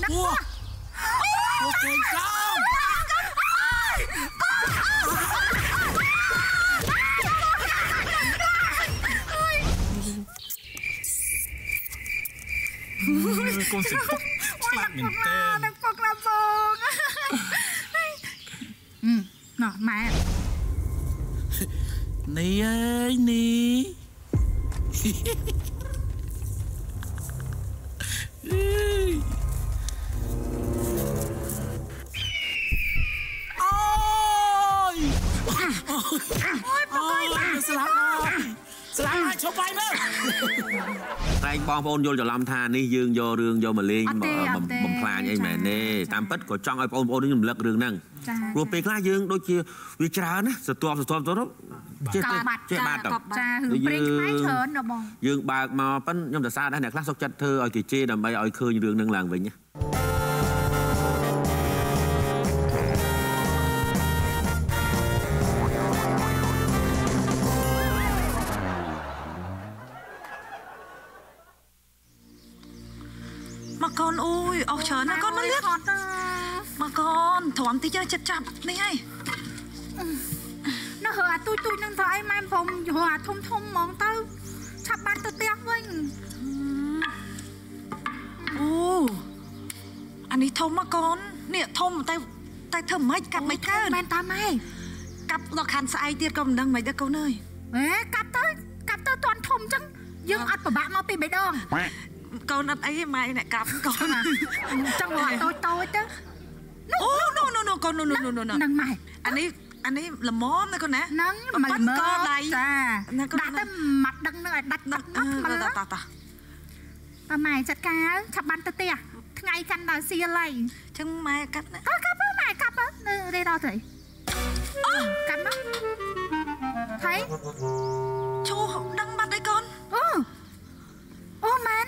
Ủa kênh con con xịt phúc lạc mình tên Nâng phúc là phúc Nó mẹ Ní ơi ní Selamat coba ini. Tại bom bồn vô cho làm thà ní dương vô rương vô mà liên bầm phai như mẹ nè tam pít của trong ai bom bồn nó lật rương năng. Rồi pe lá dương đôi chia vi trà nè sờ toa đó. Chết bạt rồi. Dương bạc mà pin nhom từ xa đây nè class sốc chất thơ ở kỳ chê đầm bay ở khơi như rương năng làng vậy nhé. Mà con ơi, ốc chớn nó con nó liếc. Mà con, thỏm tí chơi chặt chặt này hay. Nó hừa tôi nâng thấy mai phòng hừa thông mong tao. Chắp bán tao tiếc vinh. Ồ, anh ấy thông mà con. Nè thông tay thầm mấy cặp mấy cái. Men ta mày. Cặp nó khăn sai tiết con đăng mấy đứa con ơi. Cặp tao toàn thông chẳng. Dương ớt của bạn mau bị bế đòn. Con ăn ấy mày này cặp con à. Trong ngoài tôi chứ. No con no. Nâng mày. Anh ấy là móm đấy con nè. Nâng mà mơ. Con đây. Đã tới mặt đằng nữa đặt nắp mà lắm. Và mày chặt cá chắp bán tao tìa. Ngày căn đòi xìa lầy. Chẳng mày cắt nè. Có cắp á mày cắp á. Đây đó thấy. Cắt đó. Thấy. Chú đăng bắt đấy con. Man.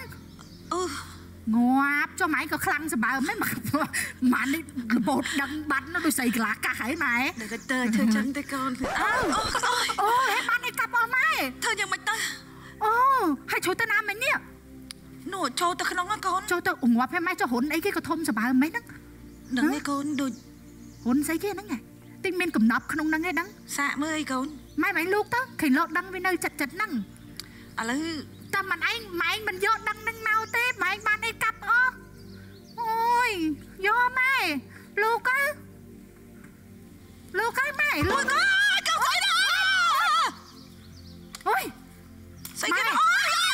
Ngoạp cho mày có khăn sao bà mấy mà đi bột đằng bắn nó đôi xầy lá cả hãy mày. Để cái tờ chơi chân tay con. Hết bắn đi cặp ô mày. Thôi nhưng mày ta. Hay cho tao nam mày nhỉ. Nổ cho tao không á con. Cho tao ủng ngoạp hay mày cho hốn ấy cái có thông sao bà mấy đắng. Đừng nghe con đôi. Hốn giấy kia đắng này. Tinh men cầm nọc không đắng hay đắng. Xạ mới con. Mai mày lúc đó khỉ lọt đắng với nơi chật năng. À lấy. Ta mà anh mình vô đăng nâng mau tiếp mà anh ban đi cặp ôi vô mày Luke á mày Luke ơi cậu thấy đó ôi sao cái đó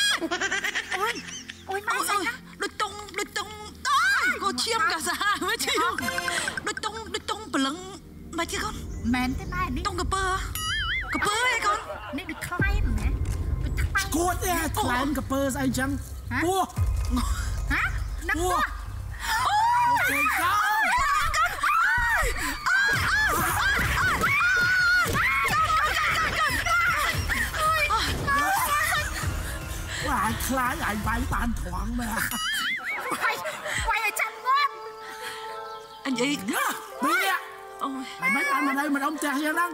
ôi mày sao đôi tung cô chiêm cả già mới chịu đôi tung bờ lưng mày chứ con mền thế mày đi tung cà pơ hay con đi được khai mẹ Cốt nha, làm cà phê anh chăng? Mua. Hả? Nâng mua. Kênh con. Ai khai ai bay bàn thoáng mà. Quay ở chân ngon. Anh gì? Đi nha. Mày mấy bạn ở đây mà ông chàng nha răng.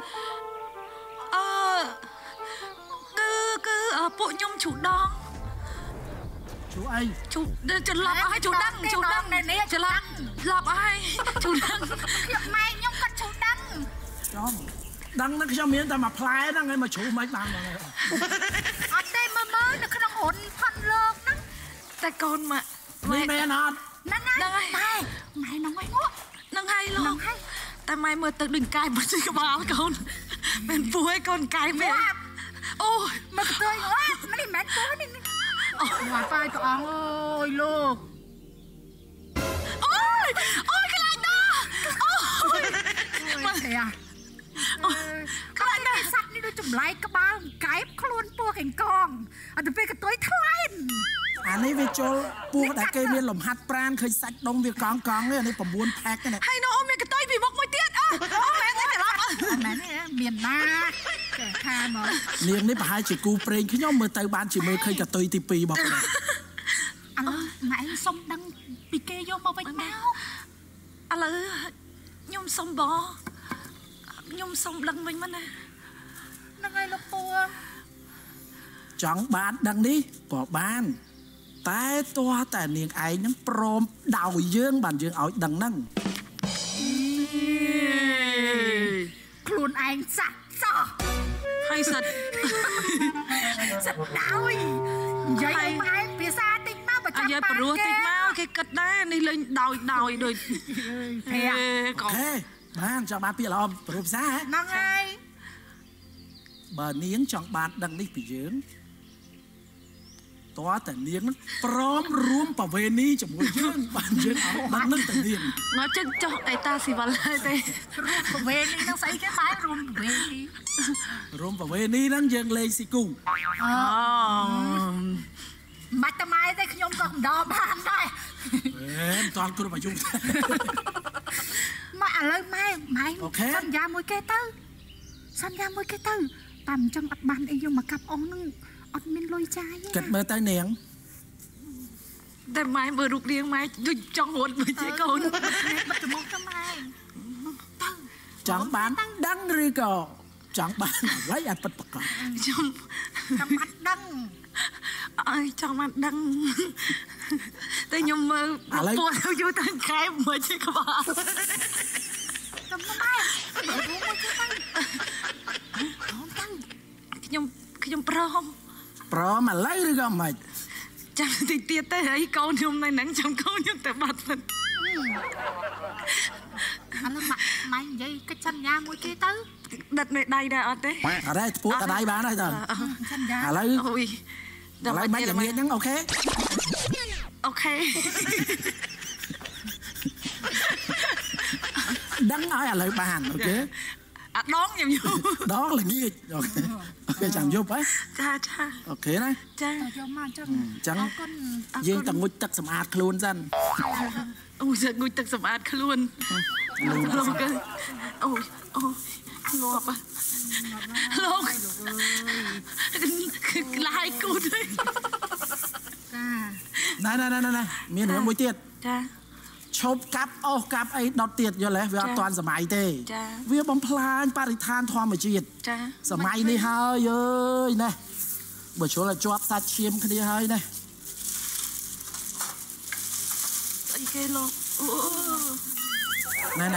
Cứ ở bộ nhung chủ đong. Chú ai? Chú lọc ai? Chú đăng chú lọc ai? Chú đăng mày nhung con chú đăng. Đăng nó cho miếng ta mà play đó ngay mà chú mấy bạn mà. Ở đây mà mới được cái hồn phân lương đó. Tại con mà. Mày mẹ nó. Nâng ai? Mày nâng ai ngó. Nâng hay luôn. Tại mày mơ tự đừng cài một gì cả báo con. Bên phu ấy con cài mẹ. Ôi mà tôi nó đi mẹ tôi đi. Ngoài vai con ơi luôn. Ôi cái lạnh đó. Mà thế à. Cái lạnh này sạch đi đôi chùm lấy cái bao cái luôn bua cảnh con. Ở từ bên cái tối thay. Anh ấy về cho bua đã kê viên lồng hạt pran khơi sạch đông việc con ấy anh ấy còn buôn pack cái này. Hay nó ôm cái tối bị bốc mới tiết mẹ thấy phải lắm. Mẹ này miền Nam. Kẻ tha mà. Niềng đấy bà hai chị cu preng khi nhóm mơ tay ban chỉ mơ khơi cả tôi tí pi bọc này. Mà anh xong đăng bị kê vô mà vạch nào. À là nhung xong bò. Nhung xong đăng mình mà nè. Nâng ai lúc bùa. Chẳng bán đăng đi. Bỏ bán. តែតោះតែនាងឯងនឹងព្រមដោយយើងបានយើងឲ្យដឹងហ្នឹងខ្លួនឯងសាក់សោះហើយសិតដោយនិយាយម៉ែភាសាតិចមកបើចាំបានព្រោះតិចមកគេគិតដែរនេះលេងដោយដូចអូខេបានចង់បានពាក្យល្អព្រោះភាសាហ្នឹងហើយបើនាងចង់បានដឹងនេះពីយើងតើតើនាងព្រមរួមបវេនីជាមួយយើងបានយើងឲ្យដឹងនឹងតើនាងមកចឹងចុះអេតាស៊ីវ៉ាល់ហើយទេរួមបវេនីនឹងស្អីគេបែររួមបវេនីហ្នឹងយើងលេងស៊ីគូអូមិនតែម៉ែទេខ្ញុំក៏ម្ដងបានដែរមិនតាន់គ្រប់អាយុម៉ែឥឡូវម៉ែសន្យាមួយគេទៅតាមអញ្ចឹងអត់បានអីយកមកកាប់អស់នឹងអត់មានលុយចាយទេគិតមើលទៅនាងតែម៉ែមើលរូបរាងម៉ែដូចចង់រត់មួយជាកូនបិទច្រមុះទៅម៉ែចង់បានដឹងឬក៏ចង់បានអ្វីឲ្យពិតប្រាកដខ្ញុំបានដឹងអើយចង់បានដឹងតែខ្ញុំមើលពោះយូរតាំងខែមួយជាក្បាលទៅម៉ែខ្ញុំព្រមឥឡូវឬក៏មិនចាំតិចទៀតទៅហើយកូនខ្ញុំនៅហ្នឹងចាំកូនខ្ញុំទៅបាត់ទៅឥឡូវម៉ែនិយាយកិច្ចសន្យាមួយគេទៅដិតមេដៃដែរអត់ទេអត់ទេពួតតែដៃបានហើយតើសន្យាឥឡូវអូយមិនល្ងាចហ្នឹងអូខេដឹងឲ្យឥឡូវបានអូខេអាដងខ្ញុំយូរដងល្ងាចអូខេចាំយប់ហ៎ចាអូខេណាចាយកមកចឹងយើងតងុចទឹកសម្អាតខ្លួនសិនអូយងុចទឹកសម្អាតខ្លួនលោកអូងាប់លោកឡាយគូទេចាណែមានរឿងមួយទៀតចាឈប់កាប់អស់កាប់អីដុតទៀតយល់ទេវាអត់ទាន់សម័យទេវាបំផ្លាញបរិស្ថានធម្មជាតិសម័យនេះហើយអើយណែបើជ្រុលឲ្យជាប់សាច់ឈាមគ្នាហើយណែអីគេលោកណែ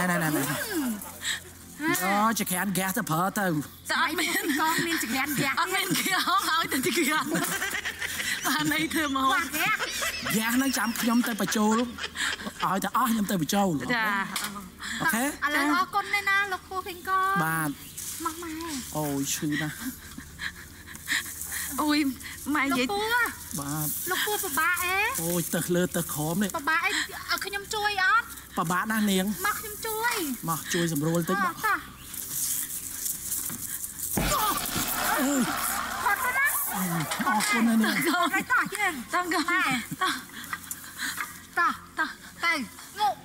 អូចក្រានហ្គាសទៅប្រើទៅស្អីមានកងមានចក្រានហ្គាសអត់មានគេហោឲ្យទៅចក្រានបានអីធ្វើមកហ្គាសហ្នឹងចាំខ្ញុំទៅបញ្ចូលឲ្យតែអស់ខ្ញុំទៅបញ្ចូលចាអូខេឥឡូវអរគុណណាលោកពូខេងកបាទមកម៉ែអូយឈឺណាស់អូយម៉ែនិយាយបាទលោកពូពិបាកអេអូយទៅលើទៅក្រោមនេះពិបាកអីឲ្យខ្ញុំជួយអត់ពិបាកណាស់នាងមកខ្ញុំជួយមកជួយសម្រួលតិចមកអូយអរគុណណាស់នាងតោះយើងតោះម៉ែតោះទៅងុ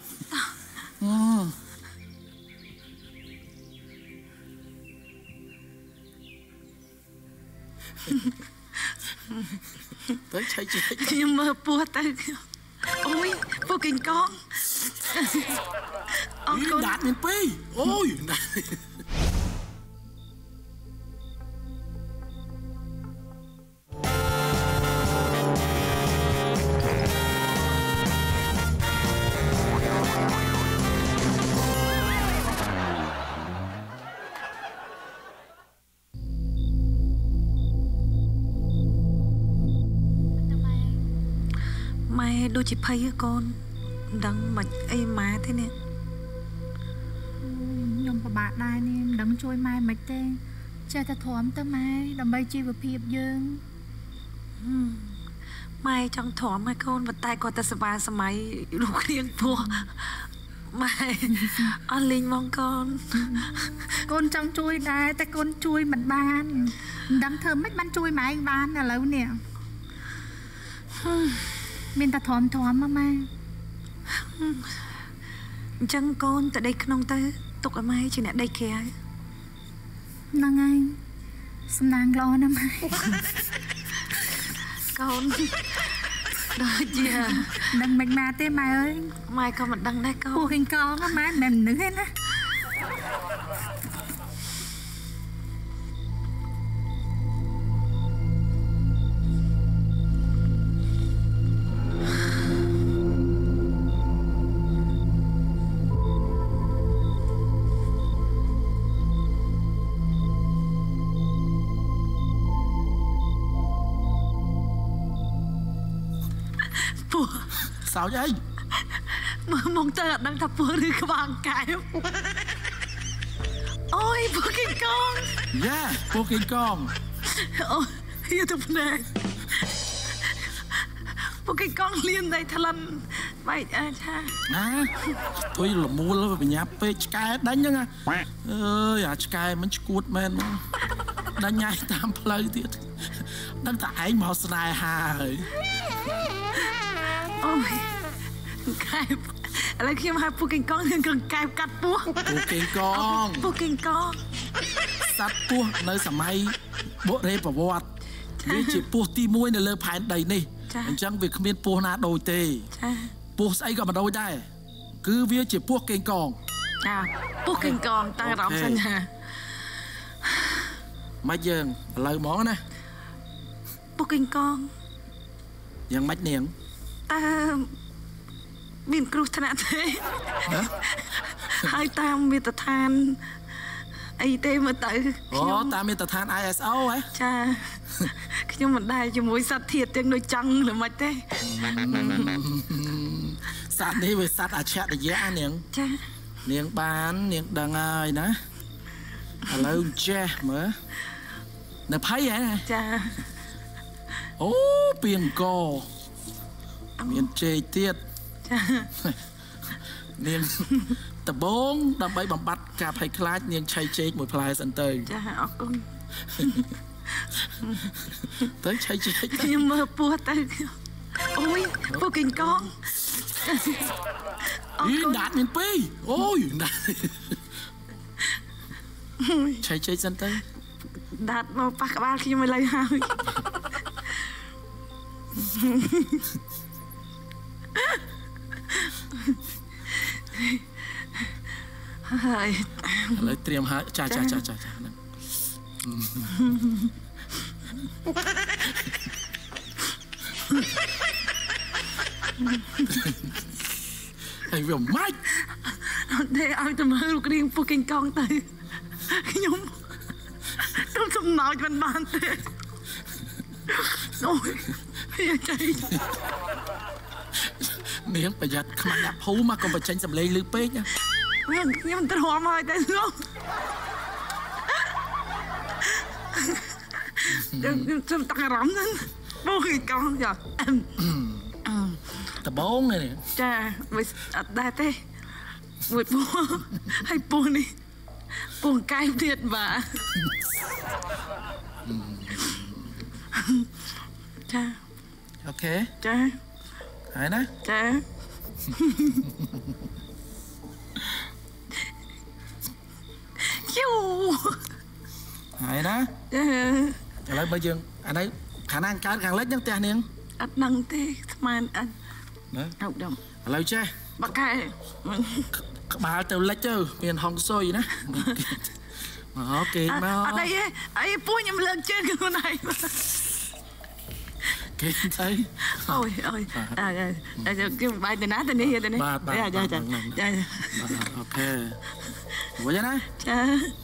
ទៅឆៃខ្ញុំមើលពោះទៅអូយពោះគិញកងអរគុណដាក់មានពីរអូយម៉ែដូចជាភ័យកូនមិនដឹងមិនអីម៉ែទេនេះខ្ញុំពិបាកដែរនេះមិនដឹងជួយម៉ែមិនទេចេះតែទ្រាំទៅម៉ែដើម្បីជីវភាពយើងម៉ែចង់ទ្រាំឲ្យកូនប៉ុន្តែគាត់តែសบายសម័យរូបរាងពោះម៉ែអត់លេងមកកូនចង់ជួយដែរតែកូនជួយមិនបានមិនដឹងធ្វើម៉េចបានជួយម៉ែបានឥឡូវនេះមានតែទ្រាំមកម៉ែអញ្ចឹងកូនទៅដេកក្នុងទៅទុកឲ្យម៉ែជាអ្នកដេកក្រៅហ្នឹងហើយសំណាងល្អណាស់ម៉ែកូនដូចជាដឹងមិនម៉ែទេម៉ែអើយម៉ែក៏មិនដឹងដែរកូនពូហេងកងម៉ែមិនមនុស្សទេណា pua sao vậy mà mong tơ đang thập pua đi các bạn cái ôi pua kinh con yeah pua kinh con ôi hiền thật này pua kinh con liên đây thà lần vậy cha thôi là mua là phải nháp pe sky đánh nhá ơi sky mình cuột men đánh nhai tam plei tiệt đánh tại màu snai hà rồi ôi cái là khi mà pua kinh con thì cần cài cắt pua pua kinh con sát pua nơi sầm mai bộ rê và vọt vì chỉ pua ti muôi này lơ phải đầy này chẳng việc miền pua na đôi tê pua say gặp mà đôi đây cứ vì chỉ pua kinh con pua kinh con ta đọc sinh hà mai giờ lời món nè pua kinh con ยังไม่เนียงมีนครูธนาเทให้ตามมีตทานไอเต้มาเตยอ๋อตามมีตทาน ISO ไอ้ใช่ខ្ញុំមិនដែរជាមួយសត្វធាតុទាំងដូចចង់หรือមិនទេសត្វនេះវាសត្វអច្ឆរិយៈនាងចានាងបាននាងដឹងហើយណាឥឡូវចេះមើលនៅភ័យហ៎ចាអូពីអង្គមានជេកទៀតចានាងដបងដើម្បីបំបត្តិការភ័យខ្លាចនាងឆៃជេកមួយផ្លែសិនទៅចាអរគុណទៅឆៃជេកខ្ញុំមើលពោះទៅអូយពោះគិញកងអីដាត់មានពីរអូយដាត់ឆៃជេកសិនទៅដាត់មកប៉ះក្បាលខ្ញុំឥឡូវហើយហើយឥឡូវត្រៀមហើយចាហ្នឹងហើយវាម៉េចអត់ទេឲ្យទៅមើលរូបរាងពុះគិញកងទៅខ្ញុំទៅសំណោចមិនបានទេអូយយាយចៃនាងប្រយ័ត្នខ្មាំងដាក់ភូមកកុំបញ្ចេញសម្លេងលឺពេកណាខ្ញុំទ្រាំហើយតែលោកខ្ញុំតាំងអារម្មណ៍ហ្នឹងពោះគិញកងចាដបងនេះចាវាអត់ដែរទេមួយពោះហើយពោះនេះពោះកាយទៀតបាទចាអូខេចាហើយណាចាយូហើយណាចាឥឡូវបើយើងអានេះខាងណាកើតខាងលិចហ្នឹងផ្ទះនាងអត់ដឹងទេស្មានអត់ណាអត់ដឹងឥឡូវចេះបកែក្បាលទៅលិចទៅមានហុងស៊ុយណាអូខេមកអត់អីពូខ្ញុំលើកជើងខ្លួនឯងគេទៅអូយគេបាយទៅណាទៅនេះទៅនេះចាអូខេវិញណាចា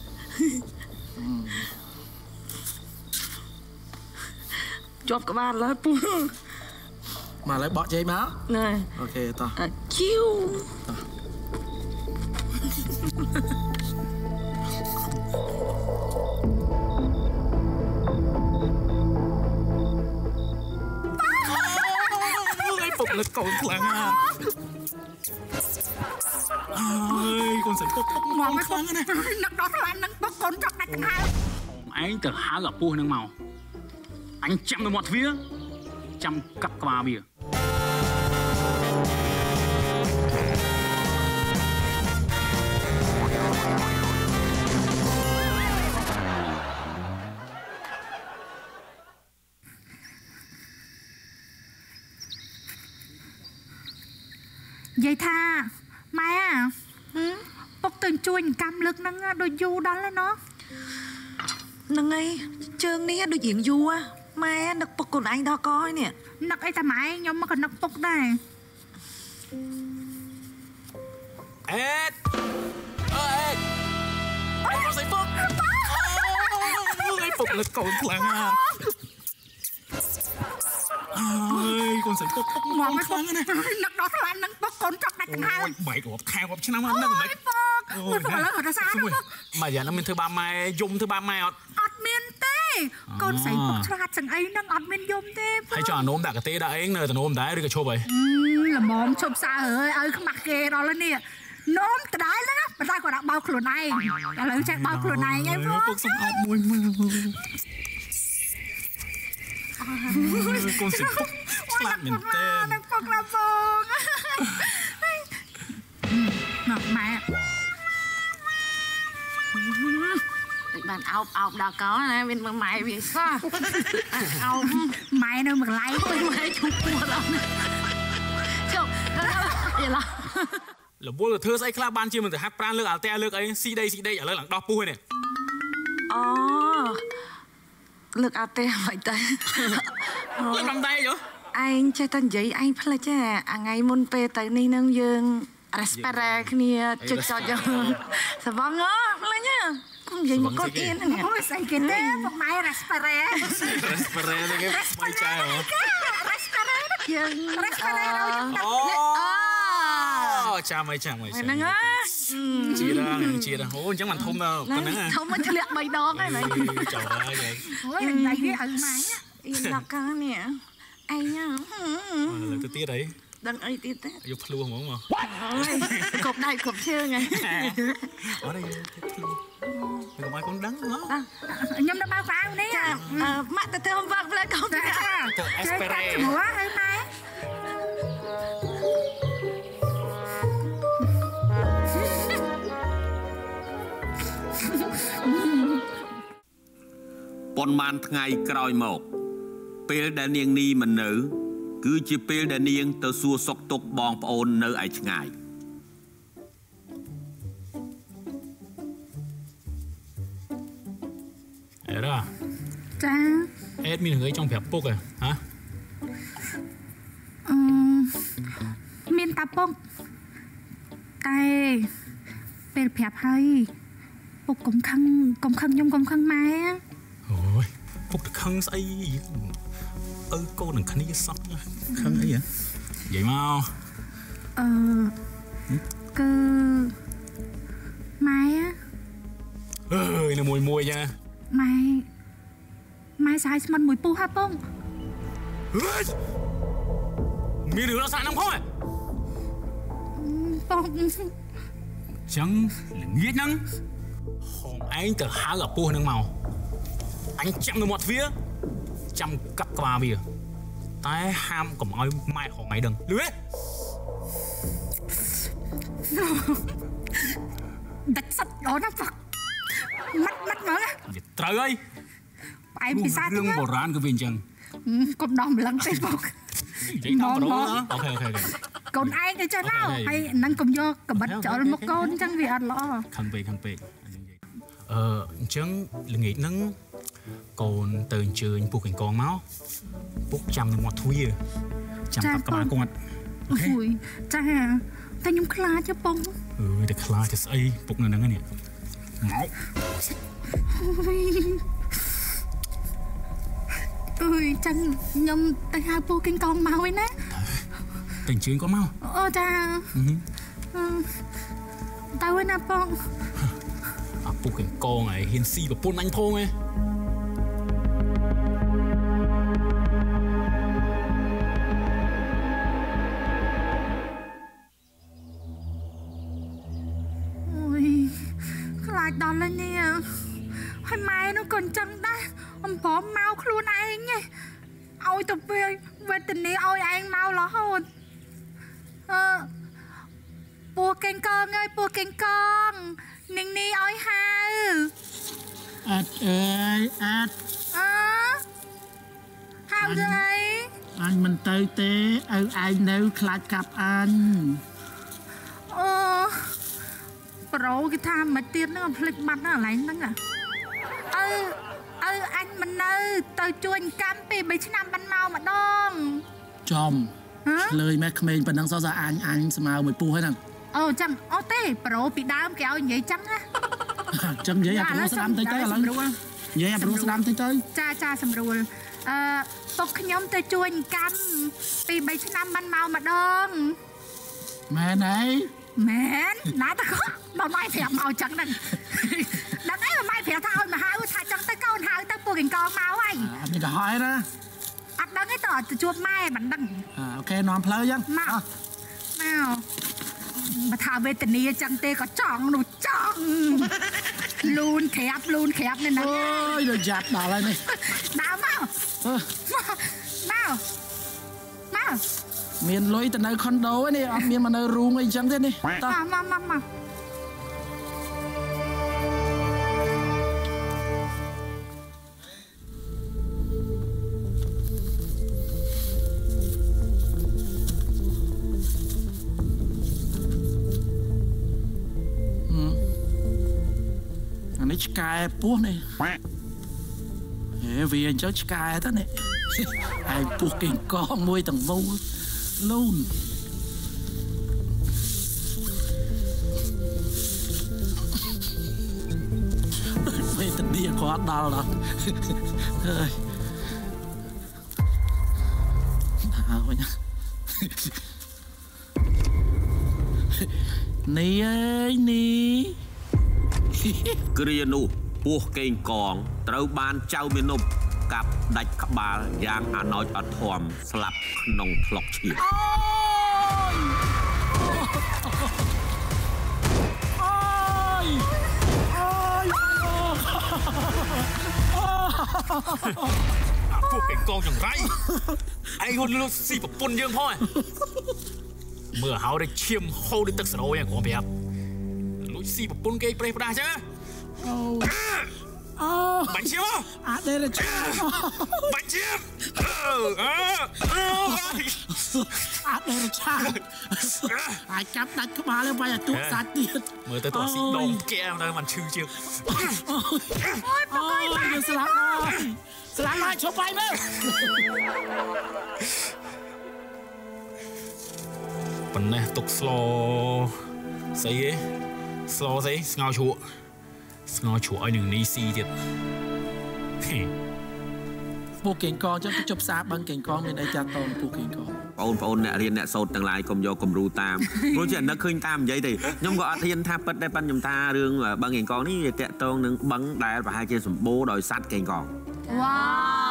ជាប់ក្បាលឡើយពូមកឡើយបកជ័យមកណែអូខេតោះជៀវ phục lực cồn lặng à ơi con sẽ phục ngon mấy con này nặng đó là nặng bốc cồn chọc này thằng hai anh từ há gặp pua nâng màu anh chăm với một phía chăm cặp qua bìa vậy tha mai à bốc từng chui cam lực nâng đôi du đó là nó nâng ấy chương ní đôi diện du á mai nực bốc còn anh đó coi nè nực ấy ta mãi nhóm mà còn nực bốc đây Ed Ed anh có giấy phúc giấy phục lực cồn lặng à ơi con con sấy phục ngọt mấy con này nặc đó là nắng bốc con chọc đặt thằng hai bảy của khai của chứ nào mà nâng ôi bốc phải là ở sao đó mà giờ nó mình thứ ba mai dùng thứ ba mai ọt miên tê con sấy bốc chặt chẳng ấy nâng ọt miên dùng tê hay cho nôm đã cái tê đã ấy nơi tao nôm đá đi cái chô vậy là mồm chụp xa ơi không mặc kê đó lên nè nôm từ đáy lên á mà ra còn đặt bao khử này đã lấy chạy bao khử này nghe bốc xong ọt mùi con sấy phục làm mình tên phục là phục ngọt mẹ bạn ọc đã có nè bên bằng mày bị sao ọc mày đâu mà lấy mày chụp của đâu chụp vậy là bố là thưa say club ban chi mình từ hát pran lược ảo te lược ấy si đây ở lược lặng đo pui này lược ảo te vậy ta lược làm tay vậy anh chơi tan giấy anh phải là chứ ngày môn pe tới nay nâng dương respect kia chụp cho sao vâng á là nhá cũng vậy một con yên nè ôi say cái té một máy respect này cái máy chai hả cha mày nâng á chị đó ôi chẳng bằng thông đâu còn nâng à thông mà cho liệt mày đó cái này trời ơi vậy ôi lần này cái ẩn máy á yên là con nè anh nhá là tôi tiếc đấy đừng ấy tiếc đấy dục luôn không mà cột đây cột chưa nghe ở đây còn ai con đắng hả nhâm đã bao phao đấy à mắt tôi không vâng lên không chơi cắt múa hay máy Bọn man ngày còi mộtពេលដែលនាងនីមិននៅគឺជាពេលដែលនាងទៅសួរសុខទុក្ខបងប្អូននៅឯឆ្ងាយអេរ៉ាចាអេតមានរឿងអីចង់ប្រាប់ពុកហ៎មានតាពុកតែពេលប្រាប់ហើយពុកកុំខឹងខ្ញុំកុំខឹងម៉ែអូយពុកទៅខឹងស្អីកូននឹងគ្នាសោះខឹងអីហ៎និយាយមកគឺម៉ែអើយនៅមួយចាម៉ែសាយស្មិនមួយពុះហ่าពុកមានរឿងរត់សាក់នឹងផងពុកចឹងល្ងាចហ្នឹងហងឯងទៅហៅអាពស់ហ្នឹងមកអញចាំនៅមាត់ទ្វារចាំកាប់ក្បាលវាតែហាមកុំឲ្យម៉ែហងឯងដឹងលឺទេដាច់សិតដល់ណាពុកម៉ាត់មកវាត្រូវហើយឯងពិសារឿងបុរាណគឺវាអញ្ចឹងកុំដោះម្លឹងទេពុកនិយាយតាមប្រូអូខេកូនឯងទៅចឹងហើយនឹងកុំយកកបិតចោលមកកូនអញ្ចឹងវាអត់ល្អខឹងពេកអញ្ចឹងល្ងាចហ្នឹងកូនទៅអញ្ជើញពុកកង្កងមកពុកចាំនៅមាត់ទ្វារចាំកាប់ក្បាលគាត់អូខេចាតែខ្ញុំខ្លាចទេពុកតែខ្លាចទៅស្អីពុកនៅហ្នឹងនេះមកអើយចឹងខ្ញុំទៅហៅពូកេងកងមកវិញណាទៅអញ្ជើញគាត់មកអូចាទៅវិញណាបងអាពូកេងកងហើយហ៊ានស៊ីប្រពន្ធអញផងឯងខ្លាចដល់ហើយនេះហើយម៉ែនោះក៏អញ្ចឹងដែរអំព្រមមកខ្លួនឯងឲ្យទៅពេលវេទនាឲ្យឯងមករហូតពូកេងកងអើយពូកេងកងនាងនេះឲ្យហៅអត់អើយអត់ហៅទៅអីអញមិនទៅទេឲ្យឯងនៅខ្លាចកាប់អញប្រូគេថាមិនទៀតហ្នឹងភ្លេចបាត់ហ្នឹងកន្លែងហ្នឹងអញមិននៅទៅជួញកម្មពី3ឆ្នាំបានមកម្ដងចំឆ្លើយម៉ែក្មេងប៉ុណ្ណឹងសោះថាអញស្មើមួយពូហ្នឹងអូចឹងអូទេប្រូពីដើមគេឲ្យនិយាយចឹងណាចឹងនិយាយអាប្រូស្ដាំតិចទៅឥឡូវនិយាយអាប្រូស្ដាំតិចទៅចាសម្រួលពពុកខ្ញុំទៅជួយកម្មពី3ឆ្នាំបានមកម្ដងមែនហើយមែនណាតើមកម៉ែប្រាប់មកចឹងហ្នឹងដឹងអីម៉ែប្រាប់ថាឲ្យមកហៅថាចឹងទៅកូនហៅទៅពួកកង្កងមកហើយនេះទៅហើយណាអត់ដឹងទេតើទៅជួបម៉ែមិនដឹងអូខេនាំផ្លូវចឹងមកបើថាវេទនាចឹងទេក៏ចង់នោះចង់លូនក្រាបនេះណាអូយដល់យ៉ាប់ដល់ហើយនេះដើរមកមានលុយទៅនៅខុនដូនេះអត់មានមកនៅរូងអីចឹងទេនេះតោះមកនេះឆ្កែពស់នេះវាអញ្ចឹងឆ្កែទៅនេះហើយពស់កេងកងមួយទាំងមូលលូនវេទនាគាត់ដល់ហើយវិញនេះអើយនេះគ្រានោះពោះកេងកងត្រូវបានចៅមានុបកាប់ដាច់ក្បាលយ៉ាងអាណោចអត់ធំស្លាប់ក្នុងថ្លុកឈាមពួកកេងកងចង្រៃឯងហូតលុយស៊ីប្រពន្ធយើងផងមើលហៅតែឈាមហូរដូចទឹកសរោយហ្នឹងគ្រាន់ប្រាប់លុយស៊ីប្រពន្ធគេប្រេះផ្ដាស់ចឹងបាញ់ឈាមអាដេរឈាមបាញ់ឈាមអាដេរឈាមអាចចាប់ដាច់ក្បាលហើយឲ្យទូសាច់ទៀតមើលទៅតោះស៊ីដងកែទៅមិនឈឺជាងអូយយើងស្លាប់ហើយឈប់បាយមើលប៉ុណ្ណេះទុកស្លស្អីគេស្លស្អីស្ងោជ្រក់ឲ្យនឹងនេះស៊ីទៀតពួកកេងកងចឹងទៅជប់សាបឹងកេងកងមានអីចាត់តងពួកកេងកងបងប្អូនអ្នករៀនអ្នកសូត្រទាំងឡាយកុំយកគំរូតាមព្រោះជានឹកឃើញតាមនិយាយទេខ្ញុំក៏អត់ហ៊ានថាពិតដែរប៉ិនខ្ញុំថារឿងបឹងកេងកងនេះវាតាក់ទងនឹងបឹងដែលប្រហែលជាសម្បូរដោយសត្វកេងកងវ៉ា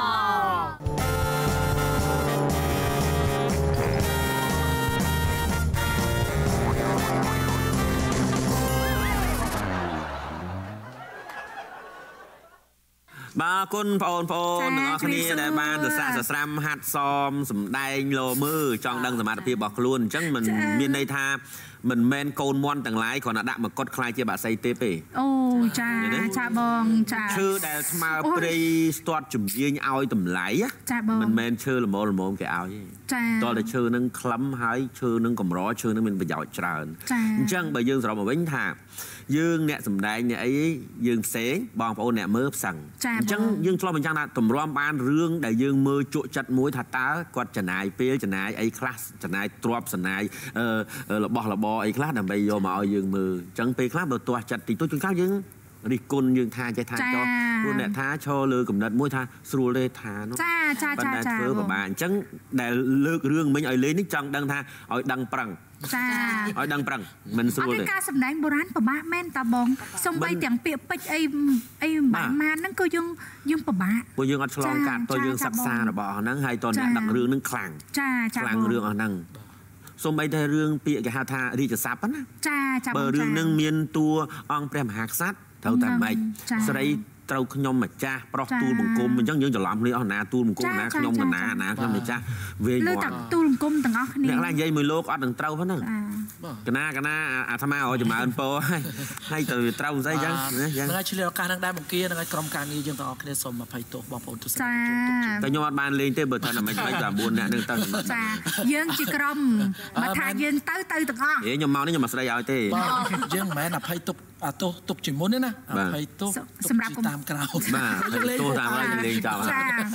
បាទគុណបងប្អូនទាំងអស់គ្នាដែលបានសរសើរសស្រាំហាត់សមសម្ដែងលោមើចង់ដឹងសមត្ថភាពរបស់ខ្លួនអញ្ចឹងមិនមានន័យថាមិនមែនកូនមន់ទាំងឡាយគ្រាន់តែដាក់មកកត់ខ្លាយជាបាក់សីទេទេអូចាបងចាឈើដែលស្មើព្រៃស្ទាត់ជំនាញឲ្យតម្លៃមិនមែនឈើល្មមគេឲ្យទេតើតែឈើនឹងក្លឹមហើយឈើនឹងកម្រឈើនឹងមានប្រយោជន៍ច្រើនអញ្ចឹងបើយើងសរុបមកវិញថាយើងអ្នកសម្ដែងអ្នកអីយើងផ្សេងបងប្អូនអ្នកមើលផ្សឹងអញ្ចឹងយើងឆ្លុះបញ្ចាំងថាទម្រាំបានរឿងដែលយើងមើលជក់ចិត្តមួយថាតើគាត់ចំណាយពេលចំណាយអីខ្លះចំណាយទ្រព្យចំណាយរបស់របរអីខ្លះដើម្បីយកមកឲ្យយើងមើលអញ្ចឹងពេលខ្លះបើទាស់ចិត្តតិចតួចជួនកាលយើងរិះគន់យើងថាចេះថាចោលព្រោះអ្នកថាឈរលើកំណត់មួយថាស្រួលទេថានោះប៉ុន្តែធ្វើពិបាកអញ្ចឹងដែលលើករឿងមិញឲ្យលេងនេះចង់ដឹងថាឲ្យដឹងប្រឹងឲ្យដឹងប្រឹងមិនស្រួលទេការសម្ដែងបុរាណពិបាកមែនតាបងសំបីទាំងពាក្យពេចន៍អីបាក់ម៉ានហ្នឹងក៏យើងពិបាកព្រោះយើងអត់ឆ្លងកាត់តើយើងសិក្សារបស់ហ្នឹងហើយតើអ្នកដឹករឿងហ្នឹងខ្លាំងខ្លាំងរឿងអស់ហ្នឹងសូម្បីតែរឿងពាក្យគេហៅថារាជស័ព្ទណាបើរឿងនឹងមានតួអង្គព្រះមហាក្សត្រត្រូវតែម៉េចស្រីត្រូវខ្ញុំម្ចាស់ប្រុសទូលបង្គំអញ្ចឹងយើងច្រឡំគ្នាអស់ណាទូលបង្គំណាខ្ញុំកណាណាខ្ញុំម្ចាស់វិញលើតែទូលបង្គំទាំងអស់គ្នាអ្នកខ្លះនិយាយមួយលោកអត់នឹងត្រូវហ្នឹងកណាអាត្មាឲ្យចម្រើនពោហើយទៅត្រូវស្អីចឹងហ្នឹងហើយឆ្លៀតឱកាសហ្នឹងដែរបង្គាហ្នឹងហើយក្រុមការងារយើងទាំងអស់គ្នាសូម20ទោសបងប្អូនទស្សនិកជនតែខ្ញុំអត់បានលេងទេបើថាតែមិនបាច់តែ9នាក់ហ្នឹងទៅចាយើងជាក្រុមបើថាយើងទៅទាំងអស់ខ្ញុំមកនេះខ្ញុំមកស្ដីឲ្យទេយើងមិនមែន20ទោសទុកជាមុនទេណា20ទោសសម្រាប់តាមក្រោយបាទទោសតាមក្រោយលេងចោលច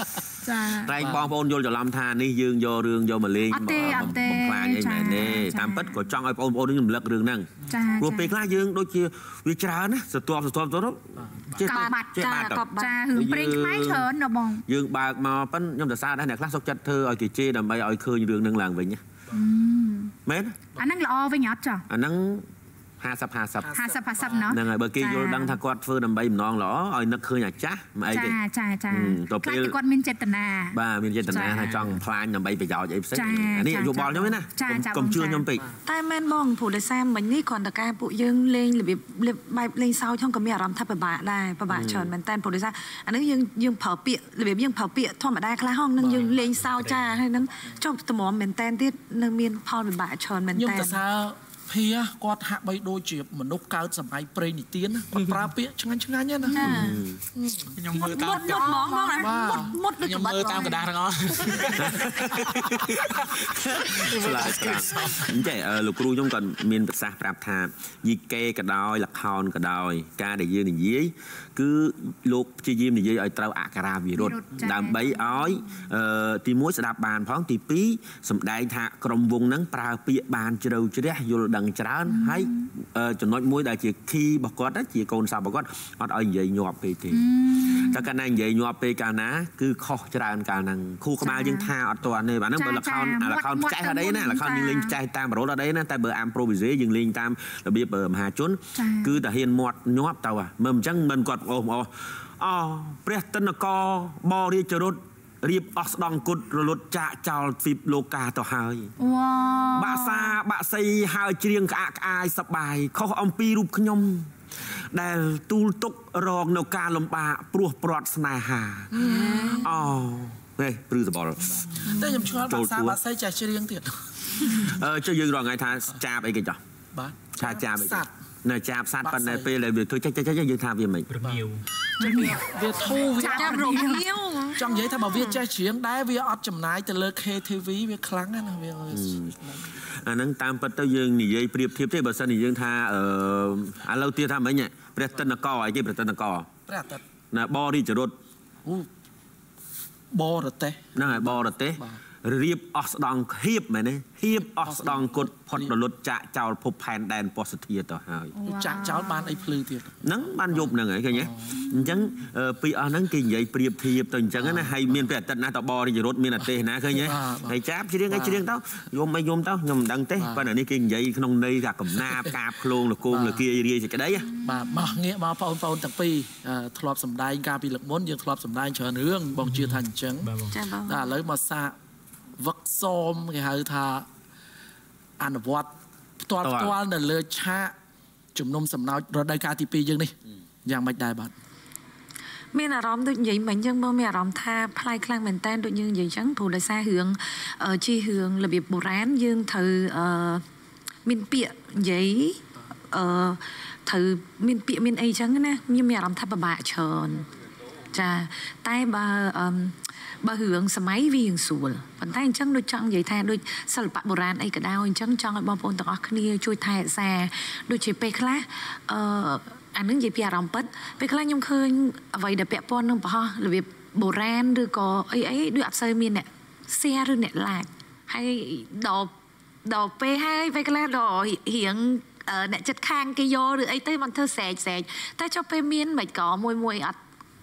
តែបងប្អូនយល់ច្រឡំថានេះយើងយករឿងយកមកលេងបំផ្លាញអីមែនទេតាមពិតក៏ចង់ឲ្យបងប្អូនរំលឹករឿងហ្នឹងព្រោះពេលខ្លះយើងដូចជាវាច្រើនណាស្ទាប់ចេះបាត់ចារឿងព្រេងខ្មែរច្រើនណាបងយើងបើកមកប៉ិនខ្ញុំសរសើរដែរអ្នកខ្លះសុខចិត្តធ្វើឲ្យគេជេរដើម្បីឲ្យឃើញរឿងហ្នឹងឡើងវិញមែនអាហ្នឹងល្អវិញអត់ចាអាហ្នឹង50 ណោះហ្នឹងហើយបើគេយល់ដឹងថាគាត់ធ្វើដើម្បីម្ដងល្អឲ្យនឹកឃើញអាចាស់មិនអីទេចាទៅពេលគាត់មានចេតនាបាទមានចេតនាថាចង់ផ្លាញដើម្បីប្រយោជន៍អីផ្សេងនេះយោបល់ខ្ញុំណាកុំជឿខ្ញុំពេកតែមែនបងព្រោះដោយសារមិញនេះគ្រាន់តែការពួកយើងលេងរបៀបបែបលេងសើចខ្ញុំក៏មានអារម្មណ៍ថាពិបាកដែរពិបាកច្រើនមែនតែព្រោះដោយសារអានេះយើងប្រើពាក្យរបៀបយើងប្រើពាក្យធម្មតាខ្លះហងនឹងយើងលេងសើចចាហើយនឹងចុះតម្រាំមែនតែទៀតនឹងមានផលវិបាកច្រើនមែនតែភាគាត់ហាក់បីដូចជាមនុស្សកើតសម័យព្រេងនិទានគាត់ប្រើពាក្យឆ្ងាញ់ណាខ្ញុំមើលតាមមុតខ្ញុំមើលតាមកដាស់ទាំងអស់ឆ្លើយស្រាប់អញ្ចឹងលោកគ្រូខ្ញុំក៏មានប្រសាសន៍ប្រាប់ថាយីកេក៏ដោយល្ខោនក៏ដោយការដែលយើងនិយាយគឺលោកព្យាយាមនិយាយឲ្យត្រូវអក្ខរាវិរុទ្ធដើម្បីឲ្យទី1ស្ដាប់បានផងទី2សម្ដែងថាក្រុមវងហ្នឹងប្រើពាក្យបានជ្រៅជ្រះយល់ដឹងច្រើនហើយចំណុចមួយដែលជា key របស់គាត់ជាកូនសប្បុរសគាត់អត់ឲ្យនិយាយញាប់ពេកទេតែកាលណានិយាយញាប់ពេកកាលណាគឺខុសច្រើនកាលហ្នឹងគ្រូក្បាលយើងថាអត់ទាន់ទេបាទហ្នឹងបើល្ខោនចាស់អត់អីណាល្ខោនយើងលេងចាស់តាមបរិបទអត់អីណាតែបើ improvisé យើងលេងតាមរបៀបមហាជនគឺតែហ៊ានមាត់ញាប់ទៅមើលអញ្ចឹងមិនគាត់អូព្រះតិនកបរិជរុទ្ធរៀបអស់ស្ដង់គុតរលត់ចាកចោលទ្វីបលោកាទៅហើយបាក់សាបាក់សីហើយច្រៀងក្អាកក្អាយសប្បាយខុសអំពីរូបខ្ញុំដែលទូលទុករងនៅការលំបាកព្រោះព្រាត់ស្នេហានេះព្រឺសបល់តែខ្ញុំឆ្ងល់បាក់សាបាក់សីចេះច្រៀងទៀតចុះយើងរងថ្ងៃថាចាបអីគេចោះបាទថាចាបអីនៅចាបសัตว์ប៉ុន្តែពេលដែលវាធ្វើចេះយើងថាវាមិនរងាវវាធូរវាចាប់រងាវចង់និយាយថាបើវាចេះច្រៀងដែរវាអត់ចំណាយទៅលើ KTV វាខ្លាំងណាស់វាអាហ្នឹងតាមពិតទៅយើងនិយាយប្រៀបធៀបទេបើសិនជាយើងថាឥឡូវទៀតថាមិញព្រះតិនកអីគេព្រះតិនកព្រះអាទិត្យណាបរិជរុទ្ធបរទេសហ្នឹងហើយបរទេសរៀបអស់ស្ដង់ហៀបមែនទេហៀបអស់ស្ដង់គុតផុតរលត់ចាក់ចោលភពផែនដែនពោះសធាទៅហើយចាក់ចោលបានអីភ្លឺទៀតហ្នឹងបានយប់ហ្នឹងហើយឃើញទេអញ្ចឹងពីអស់ហ្នឹងគេនិយាយប្រៀបធៀបទៅអញ្ចឹងណាហើយមានព្រះអាទិត្យណាតបរិជរុទ្ធមានអាទេសណាឃើញទេហើយចាប់ច្រៀងទៅយំទៅខ្ញុំមិនដឹងទេប៉ុន្តែនេះគេនិយាយក្នុងន័យថាកំណាបកាបឃ្លោងលគងលគាយរាយសេចក្តីបាទមកងាកមកបងប្អូនទាំងពីរធ្លាប់សម្ដែងកាលពីលើកមុនយើងធ្លាប់សម្ដែងច្រើនរឿងបងជឿថាអញ្ចឹងតែឥឡូវមកសាកវឹកសមគេហៅថាអនុវត្តផ្ទាល់នៅលើឆាកជំនុំសំណោចរដូវកាលទី2យើងនេះយ៉ាងម៉េចដែរបាទមានអារម្មណ៍ដូចនិយាយមិញអញ្ចឹងបងមានអារម្មណ៍ថាប្លែកខ្លាំងមែនតើដូចយើងនិយាយអញ្ចឹងព្រោះដោយសាររឿងជារឿងរបៀបបុរាណយើងត្រូវមានពាក្យនិយាយត្រូវមានពាក្យមានអីអញ្ចឹងណាខ្ញុំមានអារម្មណ៍ថាពិបាកច្រើនចាតែបើរឿងសម័យវារឿងស្រួលប៉ុន្តែអញ្ចឹងដូចចង់និយាយថាដូចសិល្បៈបុរាណអីក៏ដោយអញ្ចឹងចង់ឲ្យបងប្អូនទាំងអស់គ្នាជួយថែរក្សាដូចជាពេលខ្លះអានឹងនិយាយពីអារម្មណ៍ពិតពេលខ្លះខ្ញុំឃើញអ្វីដែលពាក់ព័ន្ធនឹងប្រហោះរបៀបបុរាណឬក៏អីដូចអត់សូវមានអ្នកshareឬអ្នក like ហើយដល់ពេលហើយពេលខ្លះដល់រៀងអ្នកចិត្តខាងគេយកឬអីទៅមិនធ្វើស្រែកតែចុះពេលមានមិនក៏មួយអត់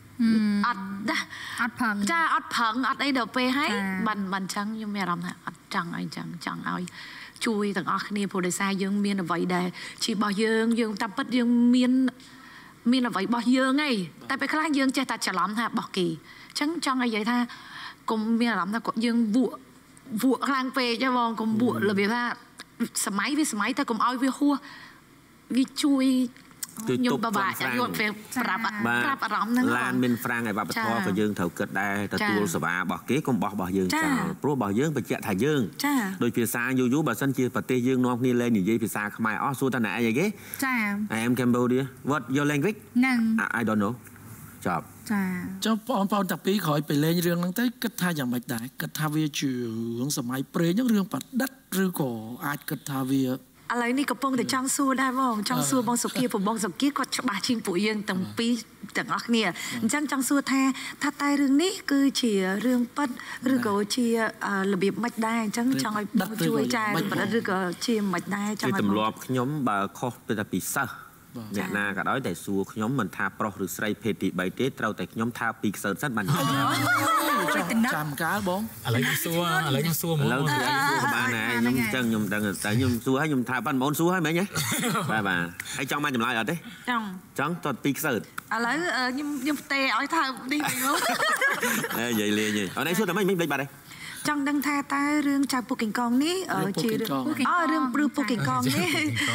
ផឹងចាអត់ផឹងអត់អីដល់ពេលហើយបានចឹងខ្ញុំមានអារម្មណ៍ថាអត់ចង់អីចឹងចង់ឲ្យជួយទាំងអស់គ្នាព្រោះដោយសារយើងមានអ្វីដែលជារបស់យើងតាមពិតយើងមានអ្វីរបស់យើងហីតែពេលខ្លះយើងចេះតែច្រឡំថារបស់គេអញ្ចឹងចង់ឲ្យនិយាយថាកុំមានអារម្មណ៍ថាគាត់យើងវក់ខ្លាំងពេកទេបងកុំវក់របៀបថាសម័យតែកុំឲ្យវាហួសវាជួយខ្ញុំបបាក់យល់ពេលប្រាប់អារម្មណ៍ហ្នឹងឡានមានហ្វ្រាំងឯវប្បធម៌ក៏យើងត្រូវគិតដែរទទួលសេវារបស់គេកុំបោះរបស់យើងចោលព្រោះរបស់យើងបញ្ជាក់ថាយើងដោយភាសាយូរបើសិនជាប្រទេសយើងនាំគ្នាលេងនិយាយភាសាខ្មែរអស់សួរតើអ្នកអីគេចា I am Cambodia what your language ហ្នឹង I don't know ចប់ចុះបងប្អូនតាពីក្រោយទៅលេងរឿងហ្នឹងទៅគិតថាយ៉ាងម៉េចដែរគិតថាវាជារឿងសម័យព្រេងរឿងប្រឌិតឬក៏អាចគិតថាវាឥឥឡូវនេះកំពុងតែចង់សួរដែរបងចង់សួរបងសុគាព្រោះបងសុគាគាត់ច្បាស់ជាងពួកយើងទាំងពីរទាំងអស់គ្នាអញ្ចឹងចង់សួរថាតែរឿងនេះគឺជារឿងប៉ិតឬក៏ជារបៀបមិនដែរអញ្ចឹងចង់ឲ្យបងជួយចាប្រឌិតឬក៏ជាមិនដែរចង់ឲ្យទម្លាប់ខ្ញុំបើខុសទៅតែពីសិស្សអ្នកណាក៏ដោយតែសួរខ្ញុំមិនថាប្រុសឬស្រីភេទទី3ទេត្រូវតែខ្ញុំថាពីខ្សើសិនបានចាំកាលបងឥឡូវខ្ញុំសួរមកឥឡូវបានហើយខ្ញុំចឹងខ្ញុំដឹងតែខ្ញុំសួរឲ្យខ្ញុំថាបានបងសួរឲ្យមែនទេបាទហើយចង់បានចម្លើយអត់ទេចង់តើពីខ្សើឥឡូវខ្ញុំផ្ទេឲ្យថានេះវិញមកនិយាយលេងទេអត់នេះសួរតែមិនភ្លេចបាត់ទេចង់ដឹងថាតើរឿងចៅពុកកេងកងនេះជារឿងព្រឺពុកកេងកងនេះ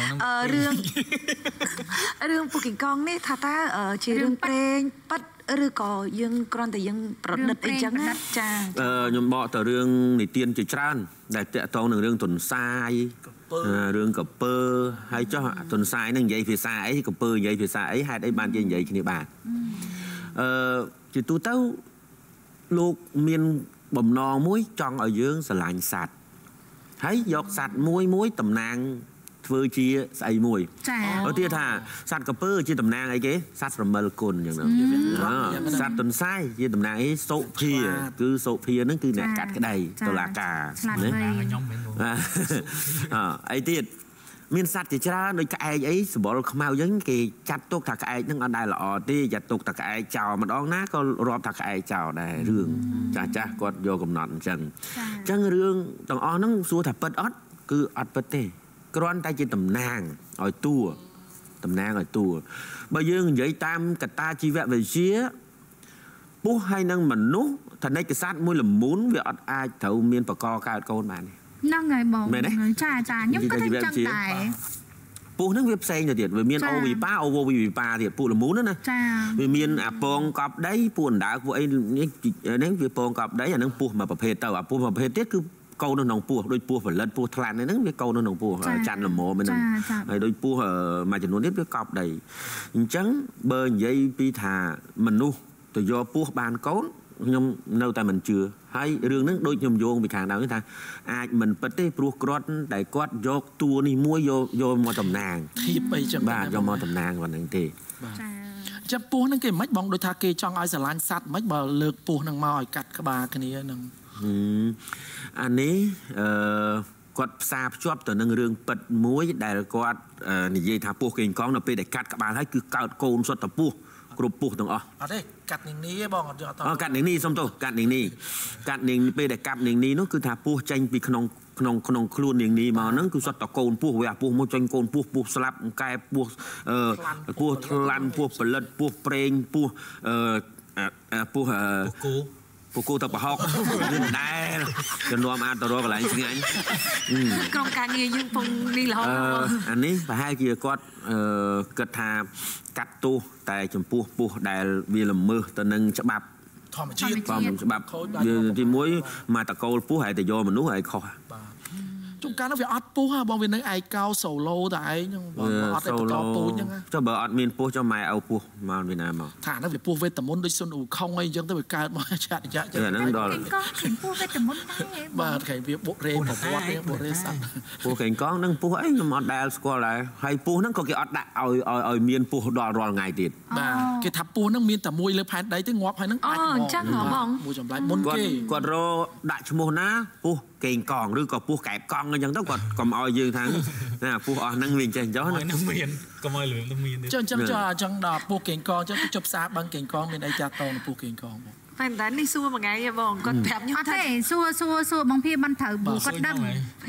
រឿងពុកកេងកងនេះថាតើជារឿងព្រេងប៉ិតឬក៏យើងគ្រាន់តែយើងប្រឌិតអីចឹងណាចាខ្ញុំបកទៅរឿងនិទានជាច្រើនដែលតាក់ទងនឹងរឿងទុនសាយរឿងកពើហើយចុះទុនសាយនឹងនិយាយភាសាអីកពើនិយាយភាសាអីហេតុអីបាននិយាយគ្នាបានជាទូទៅលោកមានបំណងមួយចង់ឲ្យយើងស្រឡាញ់សត្វហើយយកសត្វមួយតំណាងធ្វើជាស្អីមួយឧទាហរណ៍ថាសត្វកពើជាតំណាងអីគេសត្វស្រមិលគុណអញ្ចឹងសត្វទុនសាយជាតំណាងអីសុភាគឺសុភាហ្នឹងគឺអ្នកកាត់ក្តីតុលាការណាខ្ញុំមែនអីទៀតមានសត្វជាច្រើនដូចក្អែកអីសម្បល់ខ្មៅយើងគេចាត់ទុកថាក្អែកហ្នឹងអត់ដែលល្អទេចាត់ទុកថាក្អែកចោលម្ដងណាក៏រាប់ថាក្អែកចោលដែររឿងចាស់គាត់យកកំណត់អញ្ចឹងរឿងទាំងអស់ហ្នឹងសួរថាពិតអត់គឺអត់ពិតទេគ្រាន់តែជាតំណាងឲ្យតួបើយើងនិយាយតាមកត្តាជីវវិទ្យាពស់ហើយនឹងមនុស្សថនិកសត្វមួយល្មូនវាអត់អាចត្រូវមានបកកើតកូនបានទេហ្នឹងហើយបងចាខ្ញុំក៏តែចឹងដែរពស់ហ្នឹងវាផ្សេងទៅទៀតវាមានអូវីប៉ាអូវីប៉ាទៀតពស់ល្មូនណាវាមានអាពងកប់ដីពស់អណ្ដើកពស់អីនេះវាពងកប់ដីអាហ្នឹងពស់មួយប្រភេទទៅអាពស់មួយប្រភេទទៀតគឺកូននៅក្នុងពស់ដូចពស់ផលិតពស់ថ្លាន់ហ្នឹងវាកូននៅក្នុងពស់ច័ន្ទល្មមហ្នឹងហើយដូចពស់មួយចំនួនទៀតវាកប់ដីអញ្ចឹងបើនិយាយពីថាមនុស្សទៅយកពស់បានកូនខ្ញុំនៅតែមិនជឿហើយរឿងហ្នឹងដូចខ្ញុំយោងពីខាងដើមថាអាចមិនពិតទេព្រោះគាត់តែគាត់យកតួនេះមួយយកមកតំណាងធៀបអីចឹងបាទយកមកតំណាងប៉ុណ្្នឹងទេចាពស់ហ្នឹងគេមិនបងដូចថាគេចង់ឲ្យស្រឡាញ់សត្វមិនបើលើកពស់ហ្នឹងមកឲ្យកាត់ក្បាលគ្នាហ្នឹងអានេះគាត់ផ្សារភ្ជាប់ទៅនឹងរឿងពិតមួយដែលគាត់និយាយថាពស់កេងកងនៅពេលដែលកាត់ក្បាលហើយគឺកើតកូនសុទ្ធតែពស់គ្រប់ពស់ទាំងអស់អត់ទេកាត់នាងនេះបងអត់យកអត់កាត់នាងនេះសុំទោសកាត់នាងនេះពេលដែលកាប់នាងនេះនោះគឺថាពស់ចេញពីក្នុងខ្លួននាងនេះមកហ្នឹងគឺសុទ្ធតែកូនពស់វាពស់មួយចេញកូនពស់ស្លាប់កែពស់ថ្លាន់ពស់ផលិតពស់ប្រេងពស់ពូគូទៅប្រហុកដែរជំនុំអាចទៅរកកន្លែងឆ្ងាញ់ក្រុមការងារយើងពងនេះរហូតអានេះប្រហែលជាគាត់គិតថាកាត់ទោសតែចំពោះពស់ដែលវាល្មើសទៅនឹងច្បាប់ធម្មជាតិច្បាប់ទី1មកតកូលពស់ហើយទៅយកមនុស្សហើយខុសជួនកាលវាអត់ពស់បងវានៅឯកោសូឡូតែឯងបងអត់តែបន្តពូជហ្នឹងចុះបើអត់មានពស់ចុះម៉ែឲ្យពស់មកពីណាមកថាហ្នឹងវាពស់វេទមន្តដូចសុនអ៊ូខុងអីអញ្ចឹងទៅវាកើតមកចាក់ចាក់ហ្នឹងដល់កងឃើញពស់វេទមន្តដែរបាទគេវាបុរេប្រវត្តិបុរេស័ក្តិពស់កេងកងហ្នឹងពស់អីខ្ញុំអត់ដែលស្គាល់ដែរហើយពស់ហ្នឹងក៏គេអត់ដាក់ឲ្យមានពស់ដល់រាល់ថ្ងៃទៀតបាទគេថាពស់ហ្នឹងមានតែមួយលើផែនដីទេងាប់ហើយហ្នឹងអាចមកអញ្ចឹងហ៎បងមួយចម្លែកមុនគេគាត់រដាក់ឈ្មោះណាពស់កេងកងឬក៏ពស់កែបកង់អញ្ចឹងទៅគាត់កុំឲ្យយើងថាណាពស់អស់ហ្នឹងវាចេះចុះណានឹងមានកុំឲ្យលឿនមានទេអញ្ចឹងដល់ពស់កេងកងអញ្ចឹងជប់ផ្សារបឹងកេងកងមានអីចាស់តទៅពស់កេងកងបងតែនេះសួរមួយថ្ងៃបងគាត់ប្រាប់ខ្ញុំអត់ទេសួរបងភីបានត្រូវគាត់ដឹង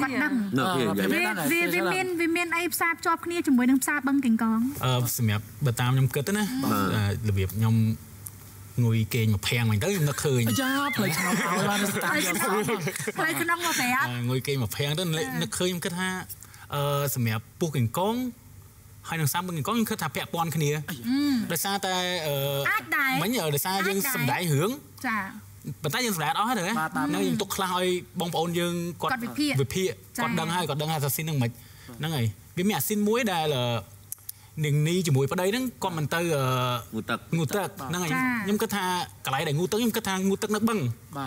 វាមានអីផ្សារភ្ជាប់គ្នាជាមួយនឹងផ្សារបឹងកេងកងសម្រាប់បើតាមខ្ញុំគិតទៅណារបៀបខ្ញុំងុយគេងមកភាំងវិញទៅខ្ញុំនឹកឃើញចាផ្លេចក្នុងឲ្យបានស្តាប់យ៉ាងសោះផ្លេចក្នុងមកប្រាប់ងុយគេងមកភាំងទៅនឹកឃើញខ្ញុំគិតថាសម្រាប់ពស់កេងកងហើយនឹងសាំបឹងកេងកងខ្ញុំគិតថាពាក់ព័ន្ធគ្នាដោយសារតែអាចដែរមិញដោយសារយើងសម្ដែងរឿងចាប៉ុន្តែយើងសម្ដែងអស់ហើយណានៅយើងទុកខ្លះឲ្យបងប្អូនយើងគាត់វិភាគគាត់ដឹងហើយគាត់ដឹងថាស៊ីននឹងមិនហ្នឹងហើយវាមានអាស៊ីនមួយដែលនាងនីជាមួយប្តីហ្នឹងគាត់មិនទៅងូទឹកហ្នឹងហើយខ្ញុំគិតថាកន្លែងដែលងូទឹកខ្ញុំគិតថាងូទឹកនៅបឹងបាទ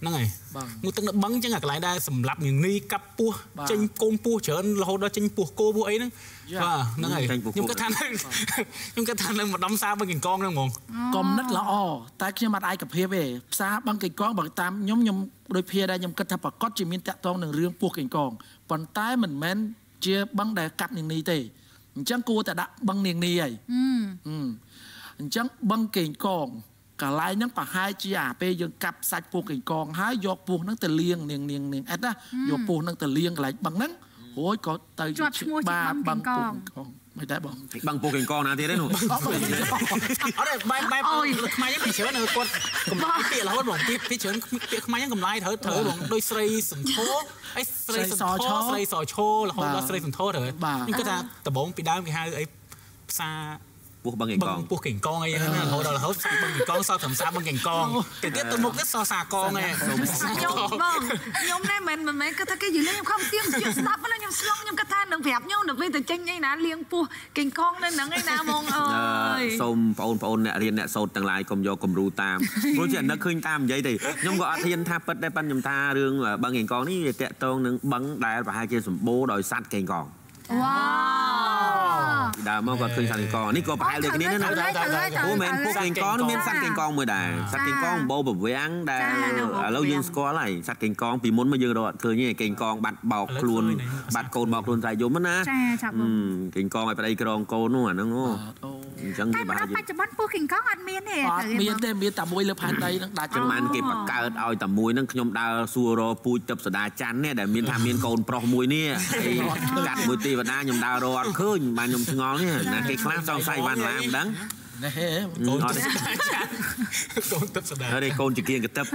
ហ្នឹងហើយងូទឹកនៅបឹងអញ្ចឹងអាកន្លែងដែលសម្រាប់ញនីកាប់ពោះចេញកូនពោះច្រើនរហូតដល់ចេញពោះគោពោះអីហ្នឹងបាទហ្នឹងហើយខ្ញុំគិតថានឹងម្ដុំផ្សារបឹងកេងកងហ្នឹងហ្មងកុំនិតល្អតែខ្ញុំអត់ឯកភាពទេផ្សារបឹងកេងកងបើតាមខ្ញុំដោយភាដែរខ្ញុំគិតថាប្រកាសជាមានតាក់ទងនឹងរឿងពោះកេងកងប៉ុន្តែមិនមែនជាបឹងដែលកាប់នាងនីទេអញ្ចឹងគួរតែដាក់បឹងនាងនីហើយអញ្ចឹងបឹងកេងកងកន្លែងហ្នឹងប្រហែលជាពេលយើងកាប់សាច់ពោះកេងកងហើយយកពោះហ្នឹងទៅលាងនាងអិតណាយកពោះហ្នឹងទៅលាងកន្លែងបឹងហ្នឹងរួចក៏ទៅជាប់ឈ្មោះជាបឹងកេងកងមិនដែរបងបឹងពោះកេងកងណាទៀតទេនោះអត់ទេបែបខ្មែរយើងពីច្រើនគាត់កំឡាយពាក្យរហូតបងពីច្រើនពាក្យខ្មែរយើងកំឡាយត្រូវបងដោយស្រីសន្ធោអីស្រីសន្ធោស្រីសឈោរហូតដល់ស្រីសន្ធោត្រូវខ្ញុំគិតថាដំបងពីដើមគេហៅអីផ្សារពោះបឹងកេងកងពោះកេងកងអីហ្នឹងរហូតដល់ផ្សារបឹងកេងកងសតត្រឹមសាបឹងកេងកងទៅទៀតទៅមុខទៀតសសាកងឯងខ្ញុំណែមិនគិតថាគេយឺខ្ញុំខំទៀងជឿស្ដាប់ណាខ្ញុំស្លងខ្ញុំគិតថានឹងប្រាប់ខ្ញុំទៅវិញទៅចេញអីណាលៀងពោះកេងកងនៅហ្នឹងឯណាហ្មងអើយសូមបងប្អូនអ្នករៀនអ្នកសូត្រទាំងឡាយកុំយកគំរូតាមព្រោះជានឹកឃើញតាមនិយាយទេខ្ញុំក៏អត់ហ៊ានថាពិតដែរប៉ិនខ្ញុំថារឿងបឹងកេងកងនេះវាតាក់ទងនឹងបឹងដែលប្រហែលជាសម្បូរដោយសត្វកេងកងវ៉ាដើមមកគាត់ឃើញសត្វកេងកងនេះក៏ប្រហែលដូចគ្នាណាអូមែនពោះកេងកងមានសត្វកេងកងមួយដែរសត្វកេងកងបោប្រវាំងដែលឥឡូវយើងស្គាល់ហើយសត្វកេងកងពីមុនមកយើងរកឃើញកេងកងបាត់បោកខ្លួនបាត់កូនបោកខ្លួនត្រៃយំណាកេងកងឲ្យប្តីក្រងកូននោះអាហ្នឹងអញ្ចឹងគេប្រហែលបច្ចុប្បន្នពោះកេងកងអត់មានទេអត់មានទេមានតែមួយលើផែនដីហ្នឹងដាច់ចំបានគេបង្កើតឲ្យតែមួយហ្នឹងខ្ញុំដើរសួររពូជទឹកសដាច័ន្ទនេះដែលមានថាមានកូនប្រុសមួយនេះកាត់មួយទេវតាខ្ញុំដើររកអត់ឃើញបានខ្ញុំឆ្ងល់នេះណាគេខ្លះសង្ស័យបានឡាមិនដឹងណែកូនទឹកសដាច័ន្ទកូនទឹកសដាហើយកូនជាគៀងកទឹក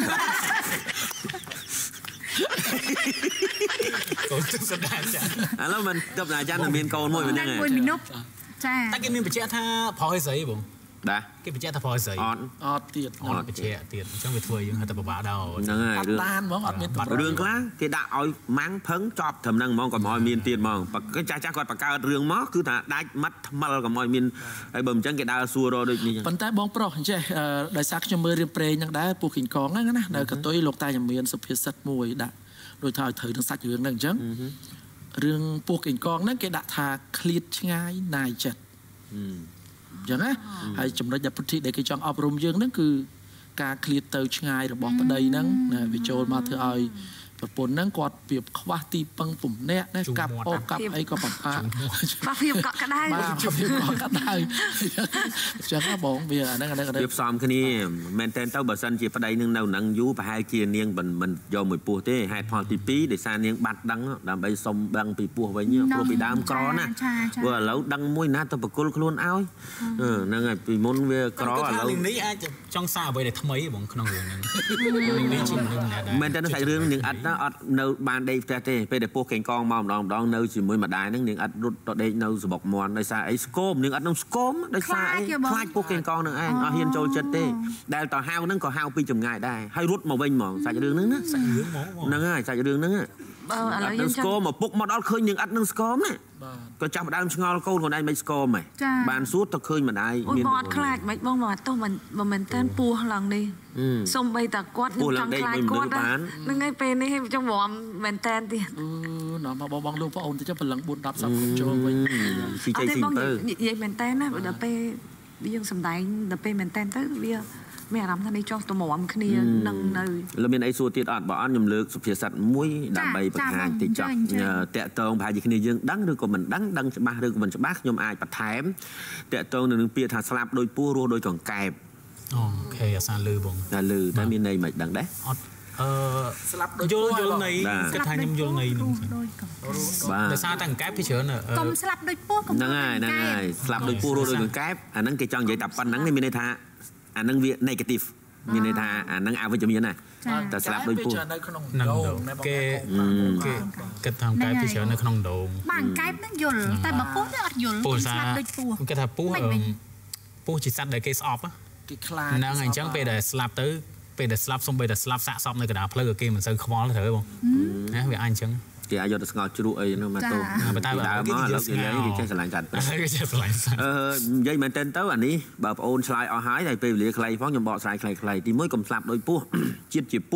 កូនទឹកសដាច័ន្ទឥឡូវមិនទឹកសដាច័ន្ទមានកូនមួយហ្នឹងហើយមួយមីនុបចាតែគេមានបញ្ជាក់ថាប្រុសឲ្យស្រីបងបាទគេបញ្ជាក់ថាប្រុសឲ្យស្រីអត់ទៀតអត់បញ្ជាក់ទៀតអញ្ចឹងវាធ្វើយើងហៅតែពិបាកដល់ហ្នឹងហើយរឿងបានហ្មងអត់មានរឿងខ្លះគេដាក់ឲ្យម៉ាំងផឹងចប់ត្រឹមហ្នឹងហ្មងកុំឲ្យមានទៀតហ្មងចាស់គាត់បង្កើតរឿងមកគឺថាដាច់មាត់ថ្មិលកុំឲ្យមានហើយបើមិនអញ្ចឹងគេដើរសួររដូចនេះប៉ុន្តែបងប្រុសអញ្ចេះដោយសារខ្ញុំមើលរឿងព្រេងហ្នឹងដែរពោះកេងកងហ្នឹងណានៅកតុយលោកតាមានសុភាសិតមួយដាក់ដូចថាឲ្យត្រូវនឹងសាច់រឿងហ្នឹងអញ្ចឹងរឿងពោះកេងកងហ្នឹងគេដាក់ថាឃ្លាតឆ្ងាយណាយចិត្តអញ្ចឹងណាហើយចំណុចដែលពុទ្ធិដែលគេចង់អប់រំយើងហ្នឹងគឺការឃ្លាតទៅឆ្ងាយរបស់ប្តីហ្នឹងវាចូលមកធ្វើឲ្យប្រពន្ធហ្នឹងគាត់ព្រៀបខ្វះទីពឹងពំនាក់ណាកាប់អូកាប់អីក៏ពិបាកព្រៀបកក់ក្ដៅបាទព្រៀបកក់ក្ដៅចឹងណាបងវាអាហ្នឹងព្រៀបផ្សំគ្នាមែនតើទៅបើសិនជាប្តីនឹងនៅនឹងយូរប្រហែលជានាងមិនយកមួយពោះទេហេតុផលទី2ដោយសារនាងបាត់ដឹងដើម្បីសុំដឹងពីពោះវិញព្រោះពីដើមក្រណាព្រោះឥឡូវដឹងមួយណាទៅបកុលខ្លួនឲ្យហ្នឹងហើយពីមុនវាក្រឥឡូវនេះអាចចង់សារអ្វីដែលថ្មីបងក្នុងរឿងហ្នឹងនេះជាមនុស្សម្នាក់ដែរមែនតើសាច់រឿងនាងអត់អត់នៅបានដេកផ្ទះទេពេលដែលពោះកេងកងមកម្ដងនៅជាមួយម្ដាយហ្នឹងនាងអត់រត់ទៅដេកនៅស្បុកមន់ដោយសារអីស្គមនាងអត់នឹងស្គមដោយសារអីខ្លាចពោះកេងកងហ្នឹងឯងអត់ហ៊ានចូលចិត្តទេដែលតហៅហ្នឹងក៏ហៅពីចម្ងាយដែរហើយរត់មកវិញហ្មងសាច់រឿងហ្នឹងណាសាច់រឿងហ្មងហ្នឹងហើយសាច់រឿងហ្នឹងបើឥឡូវយើងស្គមមកពុកមកដល់ឃើញនាងអត់នឹងស្គមណាក៏ចាំដើមឆ្ងល់កូនខ្លួនឯងមិនស្គមហ៎បានសួរទៅឃើញម្ដាយមានបងអត់ខ្លាចមិនបងមកទោះមិនមែនតែពោះឡើងនេះសុំបីតាគាត់នឹងចង់ខ្លាចគាត់ហ្នឹងហើយពេលនេះចង់រំមែនតែនទៀតណ៎មកបងលោកប្អូនទៅចុះព្រលឹង4 10 10ចូលវិញស៊ីជ័យស៊ីទៅនិយាយមែនតែនណាដល់ពេលយើងសំដែងដល់ពេលមែនតែនទៅវាមានអារម្មណ៍ថានេះចង់តម្រាំគ្នានឹងនៅលើមានអីសួរទៀតអត់បើអត់ខ្ញុំលើកសុភាសិតមួយដើម្បីបង្ហាញតិចចុះតាក់ទងប្រហែលជាគ្នាយើងដឹងឬក៏មិនដឹងច្បាស់ឬក៏មិនច្បាស់ខ្ញុំអាចបន្ថែមតាក់ទងនឹងពាក្យថាស្លាប់ដោយពស់រស់ដោយកង្កែបអូខេអាសាលឺបងតែលឺតែមានន័យមិនដឹងដែរអត់ស្លាប់ដូចយល់ន័យគិតថាខ្ញុំយល់ន័យហ្នឹងបាទដោយសារតែកង្កែបពីច្រើនកុំស្លាប់ដូចពស់ហ្នឹងហើយស្លាប់ដូចពស់រស់ដោយកង្កែបអាហ្នឹងគេចង់និយាយតែប៉ុណ្្នឹងមានន័យថាអានឹងវា negative មានន័យថាអានឹងអវិជ្ជមានណាតែស្លាប់ដូចពស់នៅក្នុងដូងគេគិតថាកែបពីច្រើននៅក្នុងដូងបានកែបនឹងយល់តែបើពស់វាអត់យល់ស្លាប់ដូចពស់គេថាពស់ជាសត្វដែលគេស្អប់គេខ្លាចហ្នឹងអញ្ចឹងពេលដែលស្លាប់ទៅពេលដែលស្លាប់សូម្បីតែស្លាប់សាកសពនៅកណ្ដាលផ្លូវគេមិនសូវខ្វល់ទៅបងណាវាអាចអញ្ចឹងគេអាចយកទៅស្ងោរជ្រក់អីហ្នឹងមកទៅបើតែដើមមកឥឡូវគេលេងគេចេះឆ្លាញ់កាត់គេចេះឆ្លាញ់និយាយមែនតើទៅអានេះបើប្អូនឆ្លើយអស់ហើយតែពេលវេលាខ្លីផងខ្ញុំបកស្រាយខ្លីៗទី1កុំស្លាប់ដោយពស់ជាតិជាពស់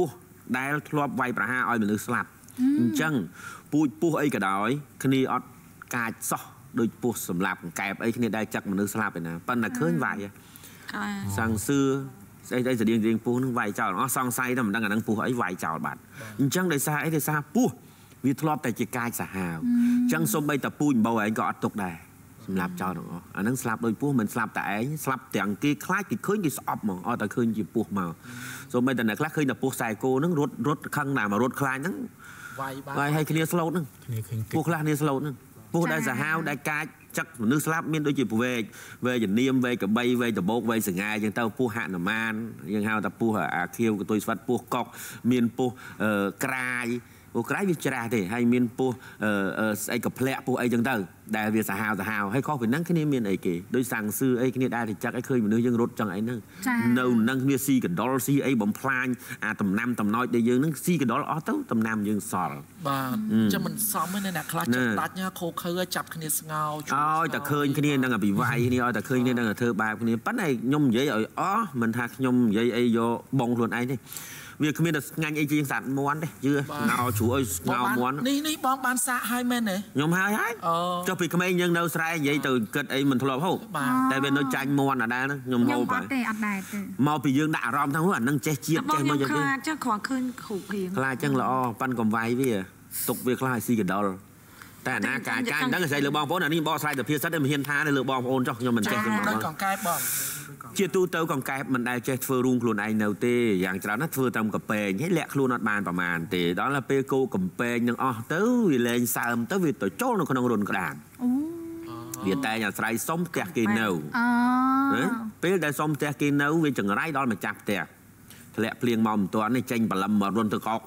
ដែលធ្លាប់វាយប្រហារឲ្យមនុស្សស្លាប់អញ្ចឹងពូជពោះអីក៏ដោយគ្នាអត់កាចសោះដូចពោះសម្លាប់កែបអីគ្នាដែលចឹកមនុស្សស្លាប់ឯណាប៉ុន្តែឃើញវាយសង្សឿស្អីស្តៀងរៀងពោះនឹងវាយចោលអស់សង្ស័យតែមិនដឹងអានឹងពោះអីវាយចោលបាត់អញ្ចឹងដោយសារអីដោយសារពោះវាធ្លាប់តែជាកាចសាហាវអញ្ចឹងសូម្បីតែពូជអំបោឯងក៏អត់ទុកដែរសម្រាប់ចោលទាំងអស់អានឹងស្លាប់ដោយពោះមិនស្លាប់តែឯងស្លាប់ទាំងគេខ្លាចគេឃើញគេស្អប់ហ្មងអត់តែឃើញជាពោះមកសូម្បីតែអ្នកខ្លះឃើញតែពោះខ្សែគោហ្នឹងរត់ខឹងណាស់មករត់ខ្លាចហ្នឹងវាយឲ្យគ្នាស្លូតហ្នឹងពោះខ្លះគ្នាស្លូតហ្នឹងពោះដែលសាហាវដែលកាចចឹកមនុស្សស្លាប់មានដូចជាវែកជំនាមវែកកបីវែកដបោកវែកសង្ហាអញ្ចឹងទៅពោះហនុមានយើងហៅថាពោះអាខៀវកតុយស្វិតពោះកុកមានពោះក្រាយពោះក្រាយវាច្រាស់ទេហើយមានពោះស្អីកផ្លាក់ពោះអីចឹងទៅដែលវាសាហាវហើយខុសពីហ្នឹងគ្នាមានអីគេដូចសាំងសឿអីគ្នាដែលទៅចឹកឲ្យឃើញមនុស្សយើងរត់ចឹងអីហ្នឹងនៅនឹងគ្នាស៊ីកណ្ដុលស៊ីអីបំផ្លាញអាតំណាំតំណោចដែលយើងហ្នឹងស៊ីកណ្ដុលអស់ទៅតំណាំយើងសល់បាទចឹងមិនសមទេអ្នកខ្លះចាប់ដាច់ខោខើចាប់គ្នាស្ងោឲ្យតែឃើញគ្នានឹងពីវាយគ្នាឲ្យតែឃើញគ្នានឹងធ្វើបែបគ្នាប៉ុន្តែខ្ញុំនិយាយឲ្យអស់មិនថាខ្ញុំនិយាយអីយកបងខ្លួនឯងទេវាគ្មានតែស្ងាញ់អីជាងសត្វមាន់ទេយឺណៅជ្រួយស្ងោមាន់នេះបងបានសាកហើយមែនទេខ្ញុំហើយចុះពីក្មេងយើងនៅស្រែនិយាយទៅគិតអីមិនធ្លាប់ហូបតែវានៅចាញ់មាន់អត់ដែរខ្ញុំហូបអត់ទេអត់ដែរទេមកពីយើងដាក់អារម្មណ៍ថាអានឹងចេះជាតិចេះមកយើងខ្លាចចឹងគ្រាន់ឃើញគ្រូព្រៀងខ្លាចចឹងល្អប៉ាន់កំវាយវាទុកវាខ្លាចស៊ីកណ្ដុលតែអាណាកាយដឹងស្អីលើបងប្អូនអានេះបកស្រាយទៅភាសាតែមិនហ៊ានថាលើបងប្អូនចុះខ្ញុំមិនចេះទេបងកង្កែបបងជាទូទៅកង្កែបមិនដែលចេះធ្វើរូងខ្លួនឯងនៅទេយ៉ាងច្រើនណាស់ធ្វើតាមកប៉ែងហើយលាក់ខ្លួនអត់បានប្រមាណទេដល់ពេលគោកំប៉ែងនឹងអស់ទៅវាលែងសើមទៅវាទៅចូលនៅក្នុងរុនក្តាមវាតែអាស្រ័យសុំផ្ទះគេនៅពេលដែលសុំផ្ទះគេនៅវាចង្រៃដល់ម្ចាស់ផ្ទះធ្លាក់ភ្លៀងមកមិនទាន់នេះចេញបលឹមមករុនទៅអុក